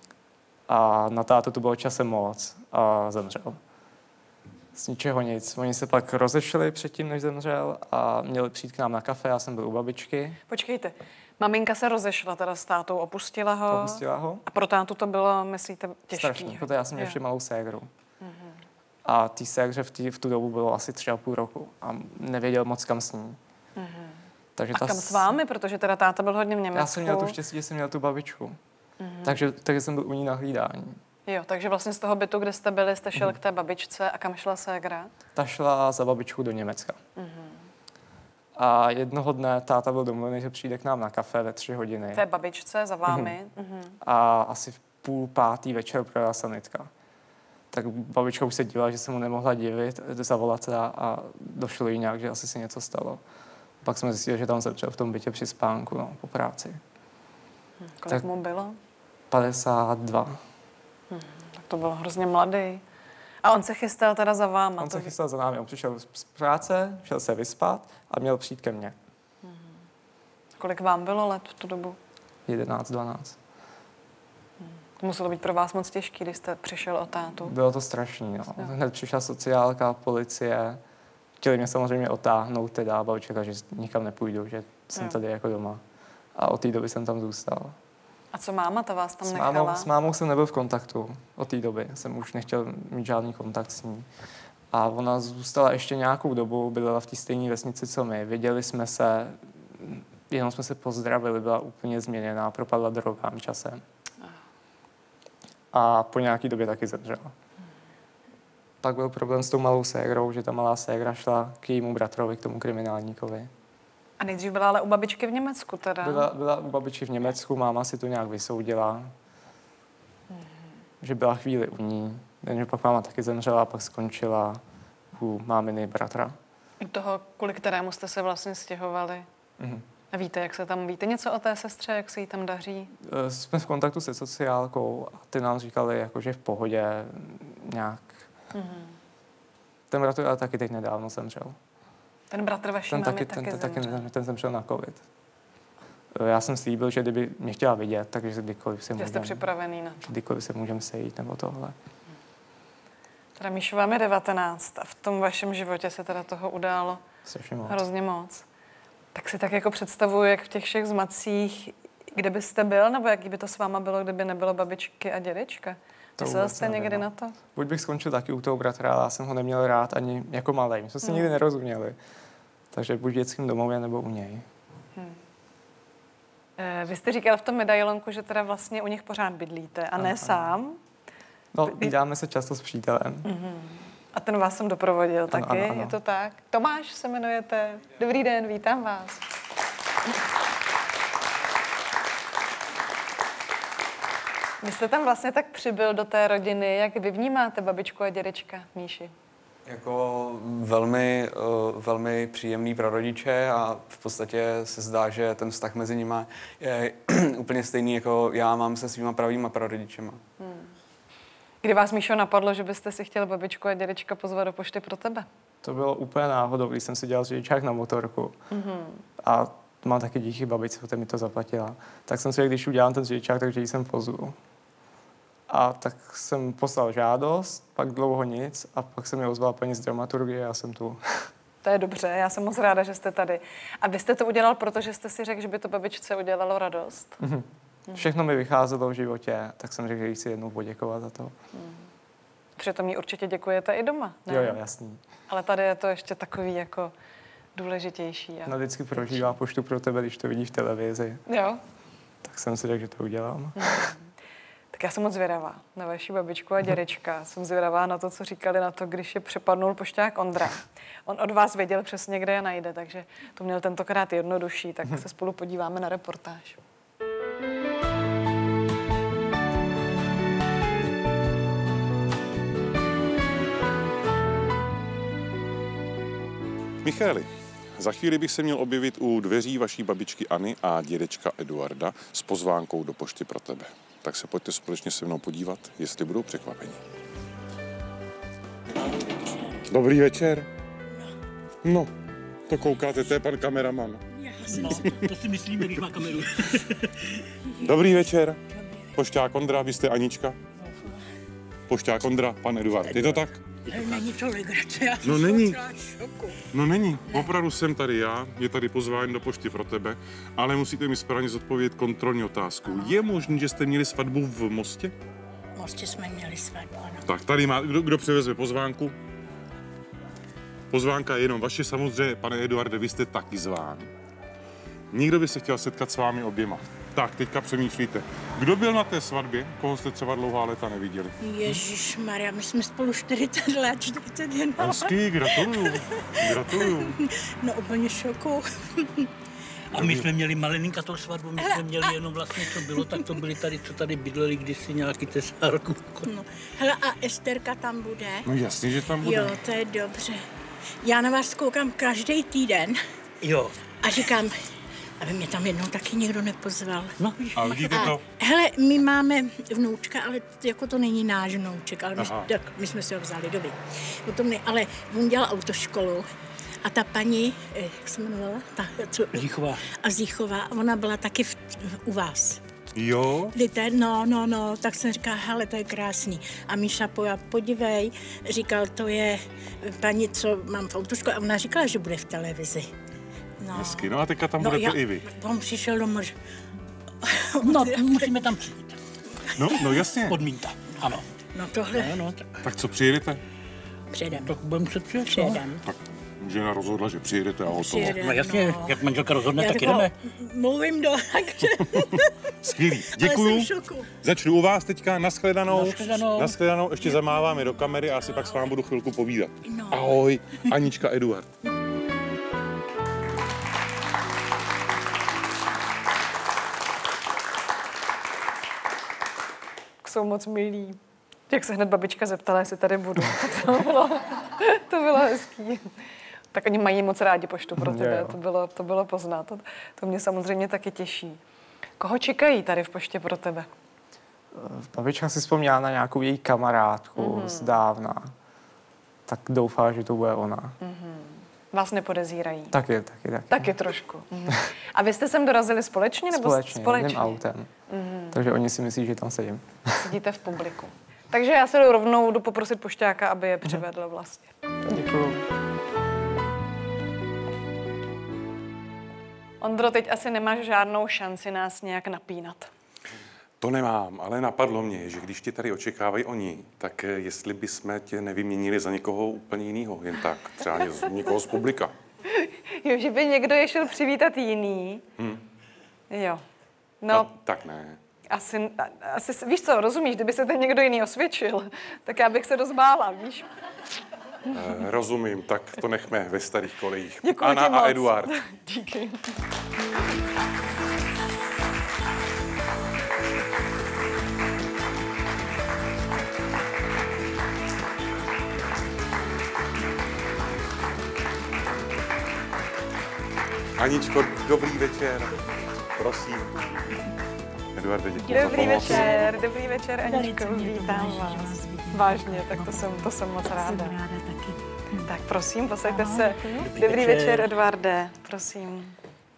A na tátu to bylo časem moc a zemřel. Z ničeho nic. Oni se pak rozešli předtím, než zemřel a měli přijít k nám na kafe, já jsem byl u babičky. Počkejte, maminka se rozešla teda s tátou, opustila ho. Opustila ho. A pro tátu to bylo, myslíte, těžké? Strašně, protože já jsem měl ještě malou ségru. Mm-hmm. A té ségře v, tý, v tu dobu bylo asi tři a půl roku a nevěděl moc, kam s ní. Mm-hmm. Takže a ta kam s vámi, protože teda táta byl hodně v Německu? Já jsem měl to štěstí, že jsem měl tu babičku. Mm-hmm. Takže, takže jsem byl u ní na hlídání. Jo, takže vlastně z toho bytu, kde jste byli, jste šel mm-hmm. k té babičce a kam šla ségra? Ta šla za babičkou do Německa. Mm-hmm. A jednoho dne táta byl domluvený, že přijde k nám na kafe ve tři hodiny. Té babičce za vámi? Mm-hmm. A asi půl pátý večer projela sanitka. Tak babička už se dívala, že se mu nemohla divit, zavolat a, a došlo jí nějak, že asi se něco stalo. Pak jsme zjistili, že tam zemřel v tom bytě při spánku, no, po práci. Hm, kolik tak mu bylo? padesát dva. Hm, tak to byl hrozně mladý. A on se chystal teda za váma? On to... se chystal za námi. On přišel z práce, šel se vyspat a měl přijít ke mně. Hm. Kolik vám bylo let v tu dobu? jedenáct, dvanáct. Hm. To muselo být pro vás moc těžký, když jste přišel o tátu. Bylo to strašný, no. Hned přišla sociálka, policie. Chtěli mě samozřejmě otáhnout teda, babička, že nikam nepůjdu, že jsem jo. tady jako doma. A od té doby jsem tam zůstal. A co máma, ta vás tam s nechala? Mámou, s mámou jsem nebyl v kontaktu od té doby. Jsem už nechtěl mít žádný kontakt s ní. A ona zůstala ještě nějakou dobu, bydlela v té stejné vesnici, co my. Viděli jsme se, jenom jsme se pozdravili, byla úplně změněná, propadla drogám časem. A po nějaké době taky zemřela. Pak byl problém s tou malou ségrou, že ta malá ségra šla k jejímu bratrovi, k tomu kriminálníkovi. A nejdřív byla ale u babičky v Německu teda? Byla, byla u babičky v Německu, máma si to nějak vysoudila, mm-hmm. že byla chvíli u ní, jenže pak máma taky zemřela a pak skončila u máminy bratra. U toho, kvůli kterému jste se vlastně stěhovali? Mm-hmm. A víte, jak se tam, víte něco o té sestře, jak se jí tam daří? Jsme v kontaktu se sociálkou a ty nám říkali, jako, že v pohodě nějak. Mm-hmm. Ten bratr ale taky teď nedávno zemřel. Ten bratr vaší mámy taky, taky, ten, zemřel? Taky, ten zemřel na covid. Já jsem slíbil, že kdyby mě chtěla vidět, takže kdykoliv se můžeme... Že jste připravený na to. Kdykoliv se můžeme sejít nebo tohle. Teda Míšo, vám je devatenáct a v tom vašem životě se teda toho událo moc. hrozně moc. Tak si tak jako představuju, jak v těch všech zmatcích, kde byste byl, nebo jaký by to s váma bylo, kdyby nebylo babičky a dědečka? Myslel jste někdy na to? Buď bych skončil taky u toho bratra, ale já jsem ho neměl rád ani jako malej. My jsme si hmm. nikdy nerozuměli. Takže buď v dětském domově, nebo u něj. Hmm. E, vy jste říkal v tom medailonku, že teda vlastně u nich pořád bydlíte a ne Aha. sám. No, vídáme se často s přítelem. Mm-hmm. A ten vás jsem doprovodil ano, taky, ano, ano. Je to tak? Tomáš se jmenujete. Dobrý den, vítám vás. Vy jste tam vlastně tak přibyl do té rodiny. Jak vy vnímáte babičku a dědečka, Míši? Jako velmi, uh, velmi příjemný prarodiče a v podstatě se zdá, že ten vztah mezi nimi je úplně stejný, jako já mám se svýma pravýma prarodičema. Hmm. Kdy vás, Míšo, napadlo, že byste si chtěl babičku a dědečka pozvat do pošty pro tebe? To bylo úplně náhodou, když jsem si dělal řidičák na motorku. Mm-hmm. A mám taky díky babičce, která mi to zaplatila. Tak jsem si, když udělám ten řidičák, takže ji sem pozvu. A tak jsem poslal žádost, pak dlouho nic a pak se mi ozvala paní z dramaturgie a já jsem tu. To je dobře, já jsem moc ráda, že jste tady. A vy jste to udělal, protože jste si řekl, že by to babičce udělalo radost? Mm-hmm. Všechno mi vycházelo v životě, tak jsem řekl, že jí si jednou poděkovat za to. Mm. Přitom jí určitě děkujete i doma, ne? Jo, jo, jasný. Ale tady je to ještě takový jako důležitější. A... No vždycky prožívá poštu pro tebe, když to vidíš v televizi. Jo. Tak jsem si řekl, že to udělám. Mm. Tak já jsem moc zvědavá na vaši babičku a dědečka. Jsem zvědavá na to, co říkali na to, když je přepadnul pošťák Ondra. On od vás věděl přesně, kde je najde, takže to měl tentokrát jednodušší, tak se spolu podíváme na reportáž. Michaeli, za chvíli bych se měl objevit u dveří vaší babičky Anny a dědečka Eduarda s pozvánkou do pošty pro tebe. Tak se pojďte společně se mnou podívat, jestli budou překvapení. Dobrý večer. No, to koukáte, to je pan kameraman. No, to si myslíme, když má kameru. Dobrý večer. Pošťák Ondra, vy jste Anička? Pošťák Ondra, pan Eduard. Je to tak? Není to legrace, já no není. No není. Opravdu jsem tady já, je tady pozvání do pošty pro tebe, ale musíte mi správně zodpovědět kontrolní otázku. Je možné, že jste měli svatbu v Mostě? V Mostě jsme měli svatbu, ano. Tak tady má, kdo, kdo převezme pozvánku? Pozvánka je jenom vaše, samozřejmě, pane Eduarde, vy jste taky zván. Nikdo by se chtěl setkat s vámi oběma. Tak, teďka přemýšlíte. Kdo byl na té svatbě, koho jste třeba dlouhá léta neviděli? Ježišmarja, my jsme spolu čtyřicet let, čtyřicet jedna. Hezký, gratuluju, gratuluju. No úplně šoku. A my jsme měli malinkatou svatbu, my jsme měli jenom vlastně, co bylo, tak to byli tady, co tady bydleli kdysi nějaký tesárku. No. Hele, a Esterka tam bude? No jasně, že tam bude. Jo, to je dobře. Já na vás koukám každý týden. Jo. A říkám, aby mě tam jednou taky někdo nepozval. No, a vidíte to? Hele, my máme vnoučka, ale jako to není náš vnouček, ale my, tak, my jsme si ho vzali, dobrý. Potom ne, ale on dělal autoškolu a ta paní, jak se jmenovala? Ta, co, Zíchová. A Zíchová, ona byla taky v, u vás. Jo? Víte, no, no, no, tak jsem říkala, hele, to je krásný. A Míša pojel, podívej, říkal, to je paní, co mám v autoškole, a ona říkala, že bude v televizi. No. Hezky, no a teďka tam no, budete já, i vy. On přišel domů, že... No, musíme tam přijít. No, no jasně. Podmínka, ano. No tohle... No, no, tak. tak co, přijedete? Přijedem. Tak budeme muset přijet, Přijedem. Tak žena rozhodla, že přijedete a o to. No jasně, no. Jak manželka rozhodne, já tak jdeme. Mluvím do, takže... Skvělý, děkuju. Začnu u vás teďka, nashledanou. Nashledanou. Nashledanou, ještě zamáváme do kamery a asi pak s vámi budu chvilku povídat. No. Ahoj, Anička, Eduard. Jsou moc milí. Jak se hned babička zeptala, jestli tady budu. To bylo, to bylo hezký. Tak oni mají moc rádi poštu pro tebe, to bylo, to bylo poznat. To, to mě samozřejmě taky těší. Koho čekají tady v poště pro tebe? Babička si vzpomněla na nějakou její kamarádku mm-hmm. z dávna. Tak doufá, že to bude ona. Mm-hmm. Vás nepodezírají? Taky, taky, taky. Taky trošku. Mm-hmm. A vy jste sem dorazili společně? Nebo společně, společně? jedním autem. Mm-hmm. Takže oni si myslí, že tam sedím. Sedíte v publiku. Takže já se rovnou jdu poprosit pošťáka, aby je přivedl vlastně. Děkuju. Ondro, teď asi nemáš žádnou šanci nás nějak napínat. To nemám, ale napadlo mě, že když tě tady očekávají oni, tak jestli bychom tě nevyměnili za někoho úplně jiného, jen tak, třeba někoho z publika. Jo, že by někdo je šel přivítat jiný. Hmm. Jo. No, A, tak ne. Asi, asi, víš co, rozumíš, kdyby se ten někdo jiný osvědčil, tak já bych se dost bála, víš? E, rozumím, tak to nechme ve starých kolejích. Děkuji Anna ti moc. A Eduard. Díky. Aničko, dobrý večer. Prosím. Eduarde, děkuji za Dobrý pomoc. večer, dobrý večer, Aničko, vítám vás. Vážně, tak to jsem, to jsem moc ráda. Jsem ráda taky. Tak prosím, posaďte Ahoj, se. děkuji. Dobrý, dobrý večer. večer, Eduarde, prosím.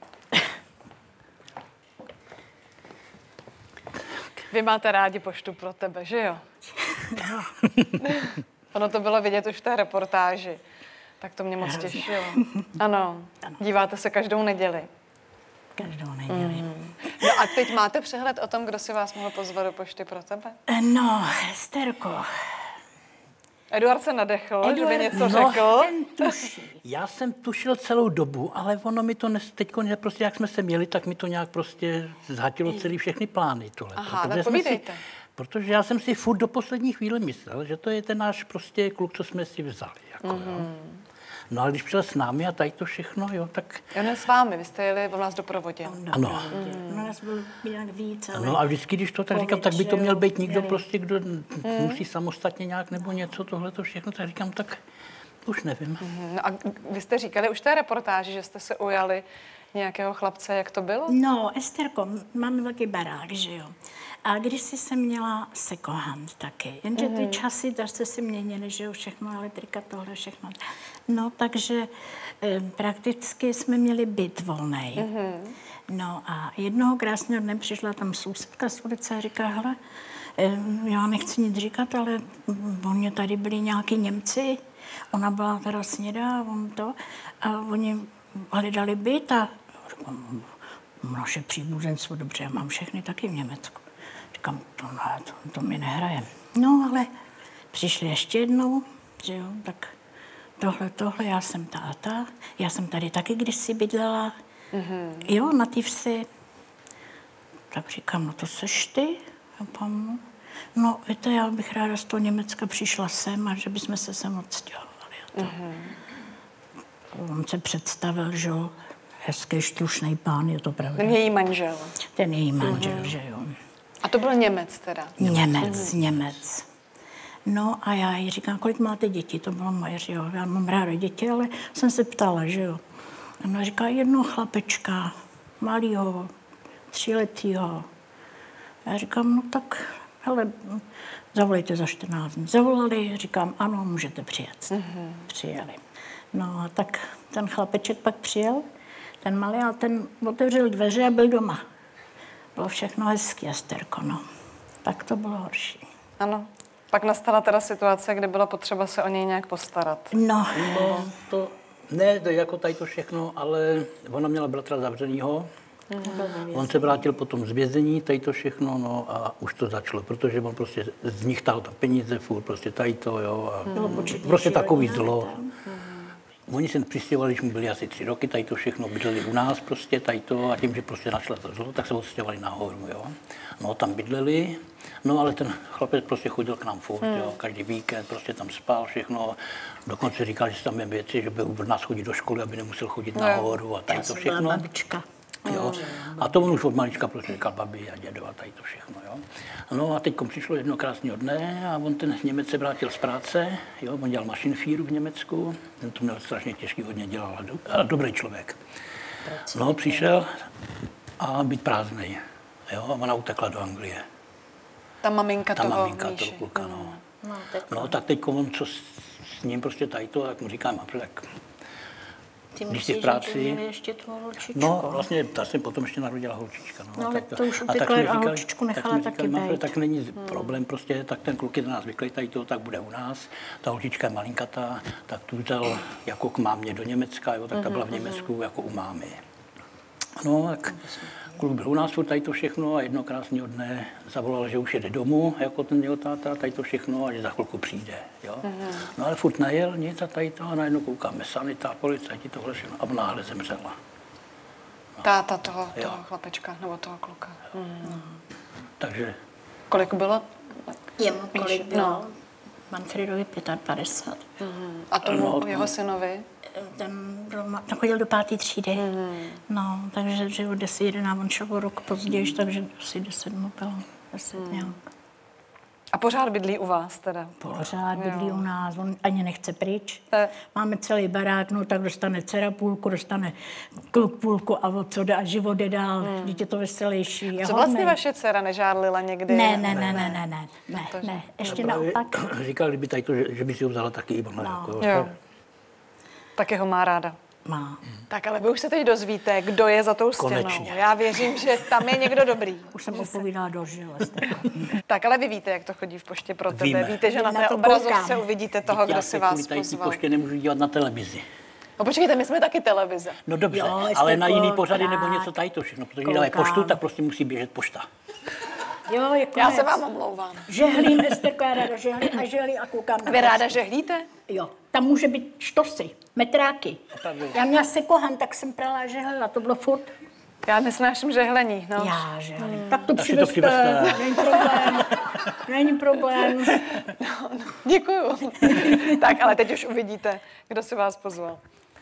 Vy máte rádi poštu pro tebe, že jo? Ono to bylo vidět už v té reportáži. Tak to mě moc těšilo. Ano, díváte se každou neděli. Každou neděli. Mm. No a teď máte přehled o tom, kdo si vás mohl pozvat do pošty pro tebe? No, Esterko. Eduard se nadechl, Eduard, že by něco no, řekl. Ten tuší. Já jsem tušil celou dobu, ale ono mi to nes, teďko, prostě jak jsme se měli, tak mi to nějak prostě zhatilo celý všechny plány tohle. Aha, tak povídejte. Si, protože já jsem si furt do poslední chvíle myslel, že to je ten náš prostě kluk, co jsme si vzali. Jako, mm-hmm. No ale když přijel s námi a tady to všechno, jo, tak... On je s vámi, vy jste jeli, on vás doprovodil. Ano. Mm. No, nás byl nějak víc, ale... No a vždycky, když to tak říkám, tak by to měl být někdo prostě, kdo mm. musí samostatně nějak nebo něco, tohle to všechno, tak říkám, tak už nevím. Mm. No a vy jste říkali už té reportáži, že jste se ujali nějakého chlapce, jak to bylo? No, Esterko, máme velký barák, že jo. A když jsem měla second hand taky, jenže ty časy, tak jste si měnili, že jo, všechno, elektrika, tohle, všechno. No, takže e, prakticky jsme měli byt volnej. Mm-hmm. No a jednoho krásného dne přišla tam sousedka z ulice a říká, hele, e, já nechci nic říkat, ale oni tady byli nějaký Němci, ona byla teda sněda a on to, a oni hledali byt a říkám, naše příbuzenstvo, dobře, já mám všechny taky v Německu. Říkám, to, ne, to, to mi nehraje. No, ale přišli ještě jednou, že jo, tak tohle, tohle, já jsem táta, já jsem tady taky kdysi bydlela, mm-hmm. jo, na té vsi. Tak říkám, no to seš ty? Pám, no, víte, já bych ráda z toho Německa přišla sem a že bychom se sem odstěhovali. Mm-hmm. On se představil, že jo, hezký, štrušný pán, je to pravda. Ten její manžel. Ten její manžel, Mhm. že jo. A to byl Němec teda? Němec, Mhm. Němec. No a já jí říkám, kolik máte děti? To bylo moje, že jo. Já mám ráda děti, ale jsem se ptala, že jo. A ona říká, jedno chlapečka, malýho, tříletýho. Já říkám, no tak, hele, zavolejte za čtrnáct dní. Zavolali, říkám, ano, můžete přijet. Mm-hmm. Přijeli. No a tak ten chlapeček pak přijel, ten malý, a ten otevřel dveře a byl doma. Bylo všechno hezky, Esterko, no. Tak to bylo horší. Ano. Pak nastala teda situace, kdy bylo potřeba se o něj nějak postarat. No. No, to ne, to je jako tady to všechno, ale ona měla bratra zavřenýho. Mm. On se vrátil potom z vězení, tady to všechno, no a už to začalo, protože on prostě z nich tal tam peníze, furt prostě tady to, jo. A Mm. prostě takový zlo. Oni se přistěhovali, když mu byli asi tři roky, tady to všechno bydleli u nás prostě, tady to, a tím, že prostě našla to zlo, tak se odstěhovali nahoru, jo. No, tam bydleli, no ale ten chlapec prostě chodil k nám furt, hmm. jo, každý víkend prostě tam spal, všechno. Dokonce říkal, že tam je věci, že by od nás chodit do školy, aby nemusel chodit no. nahoru a tady to všechno. Babička. Jo. A to on už od malička prostě říkal babi a dědo a tady to všechno, jo. No a teď přišlo jedno krásného dne a on ten Němec se vrátil z práce, jo, on dělal mašinfíru v Německu, ten to měl strašně těžký, hodně dělal, ale dobrý člověk. No, přišel a být prázdnej, jo, a ona utekla do Anglie. Ta maminka Ta toho maminka Míši. toho kluka, no. No, tak, No, tak teď on, co s, s ním prostě tady to, jak mu říkám, tak ty když jsi myslíš, v práci, že měli ještě tu holčičku? no vlastně ta se potom ještě narodila holčička. No, No, ale tak to už a utekla tak jsme a říkali- holčičku nechala tak jsme taky říkali, bejt. Tak není Hmm. problém, prostě, tak ten kluk je na nás zvyklý, tady to, tak bude u nás. Ta holčička je malinkatá, tak tu vzal jako k mámě do Německa, jo, tak ta byla v Německu jako u mámy. No, tak kluk byl u nás furt tady to všechno a jedno krásného dne zavolal, že už jede domů, jako ten jeho táta, tady to všechno a že za chvilku přijde, jo. No ale furt najel, nic a tady to a najednou koukáme sanita, policajti, tohle všechno a náhle zemřela. Táta toho, Jo. toho chlapečka nebo toho kluka. Mhm. Takže Kolik bylo? Jemu kolik Víš, bylo? no. Manfredovi padesát pět. Mhm. A tomu No, jeho synovi? Ten byl, ma- ten chodil do páté třídy. No, takže že o deset jedenáct, on šel o rok později, takže asi deset mu bylo. deset nějak. A pořád bydlí u vás teda? Pořád bydlí u nás, on ani nechce pryč. Eh. Máme celý barák, no tak dostane dcera půlku, dostane kluk půlku a o co jde a život jde dál. Hmm. Dítě to veselější. je Co vlastně hodnej. vaše dcera nežádlila někdy? Ne, ne, ne, ne, ne, ne, ne, to, že- ne, ještě právě naopak. říkal, kdyby tady to, že, že by si ho vzala taky. No. Jako, Jo. Taky ho má ráda. Má. Tak ale vy už se teď dozvíte, kdo je za tou stěnou. Konečně. Já věřím, že tam je někdo dobrý. Už jsem odpovídala do žil. Tak ale vy víte, jak to chodí v poště pro tebe. Víme. Víte, že na Na té to obrazovce koukám. uvidíte toho, Já kdo se si vás kvůli tady té pozval. poště nemůžu dívat na televizi. No počkejte, my jsme taky televize. No dobře, Jo, ale jste na jiný to pořady nebo tak. něco tady to všechno, protože když dávají Koukám. poštu, tak prostě musí běžet pošta. Jo, je Já konec. se vám omlouvám. Žehlím, Esterko, já ráda žehlím a žehlím a koukám na Vy poštu. ráda žehlíte? Jo, tam může být štosy, metráky. Já měla sekohan, tak jsem prala a žehlila, to bylo furt. Já nesnáším žehlení. No. Já žehlím. Tak to Tak si to přivezte, přivezte. není problém, není problém. Děkuju. Tak, ale teď už uvidíte, kdo si vás pozval.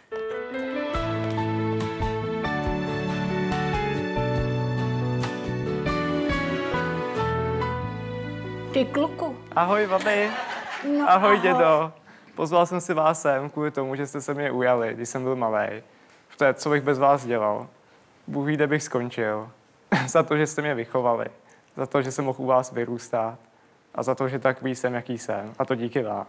Ty kluku. Ahoj, babi. No, Ahoj, dědo. Pozval jsem si vás sem kvůli tomu, že jste se mě ujali, když jsem byl malý. Protože co bych bez vás dělal? Bůh ví, kde bych skončil. Za to, že jste mě vychovali. Za to, že jsem mohl u vás vyrůstat. A za to, že takový jsem, jaký jsem. A to díky vám.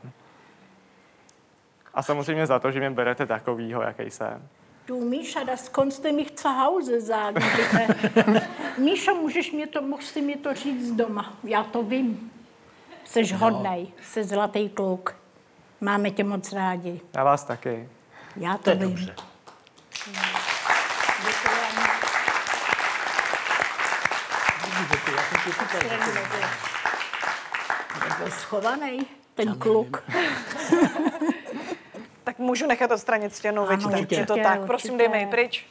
A samozřejmě za to, že mě berete takovýho, jaký jsem. Du, Míša, das konntest du mich zu Hause sagen, bitte. Míša, můžeš mě to, mohl si mi to říct doma. Já to vím. Jseš hodnej, jsi zlatý kluk. Máme tě moc rádi. Já vás taky. Já to, To je vím. dobře. Byl schovaný, ten kluk. Tak můžu nechat odstranit stěnu, Ano, vidíte? určitě, Je to tak, prosím, určitě. dejme ji pryč.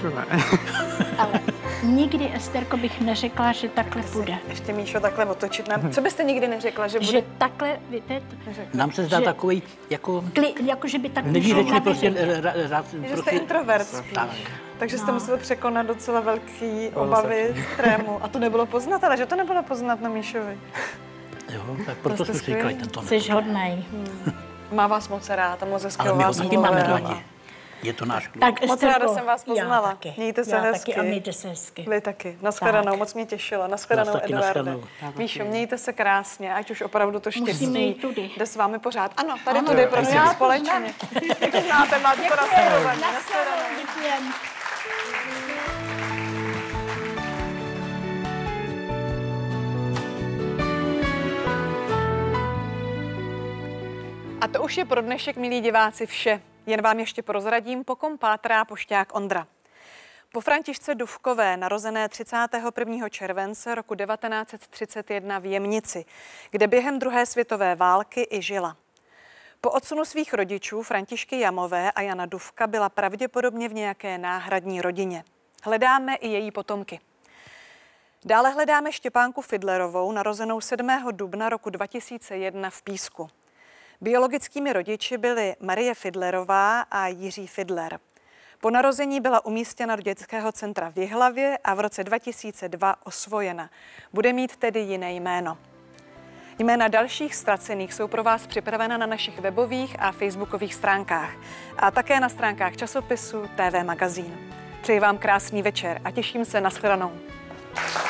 to ne. Ale nikdy, Esterko, bych neřekla, že takhle půjde. Ještě, Míšo, takhle otočit nám. Co byste nikdy neřekla, že bude? Že takhle, víte, nám se zdá že, takový, jako... Kli, jako, že by tak nevýřečný prostě... Ra, že jste introvert. Tak. Takže no. jste musel překonat docela velký obavy, trému. A to nebylo poznat, ale že to nebylo poznat na Míšovi. Jo, tak proto jsme si říkali tento Jsi hodnej. Hmm. Má vás moc rád a moc hezkého vás vás mluví. máme rádi. Je to náš klub. Tak, moc ráda jsem vás poznala. Já taky. Mějte se já hezky. Taky a mějte se hezky. Vy taky. Naschledanou, moc mě těšilo. Naschledanou, Eduarde. Míšo, mějte se krásně, ať už opravdu to štěstí jde s vámi pořád. Ano, tady tudy, prosím, společně. Jak to znáte, máte to nasledovaní. Naschledanou. A to už je pro dnešek, milí diváci, vše. Jen vám ještě prozradím, po kom pátrá pošťák Ondra. Po Františce Dufkové, narozené třicátého prvního července roku devatenáct set třicet jedna v Jemnici, kde během druhé světové války i žila. Po odsunu svých rodičů Františky Jamové a Jana Dufka byla pravděpodobně v nějaké náhradní rodině. Hledáme i její potomky. Dále hledáme Štěpánku Fidlerovou, narozenou sedmého dubna roku dva tisíce jedna v Písku. Biologickými rodiči byly Marie Fidlerová a Jiří Fidler. Po narození byla umístěna do dětského centra v Jihlavě a v roce dva tisíce dva osvojena. Bude mít tedy jiné jméno. Jména dalších ztracených jsou pro vás připravena na našich webových a facebookových stránkách a také na stránkách časopisu T V Magazín. Přeji vám krásný večer a těším se na shledanou.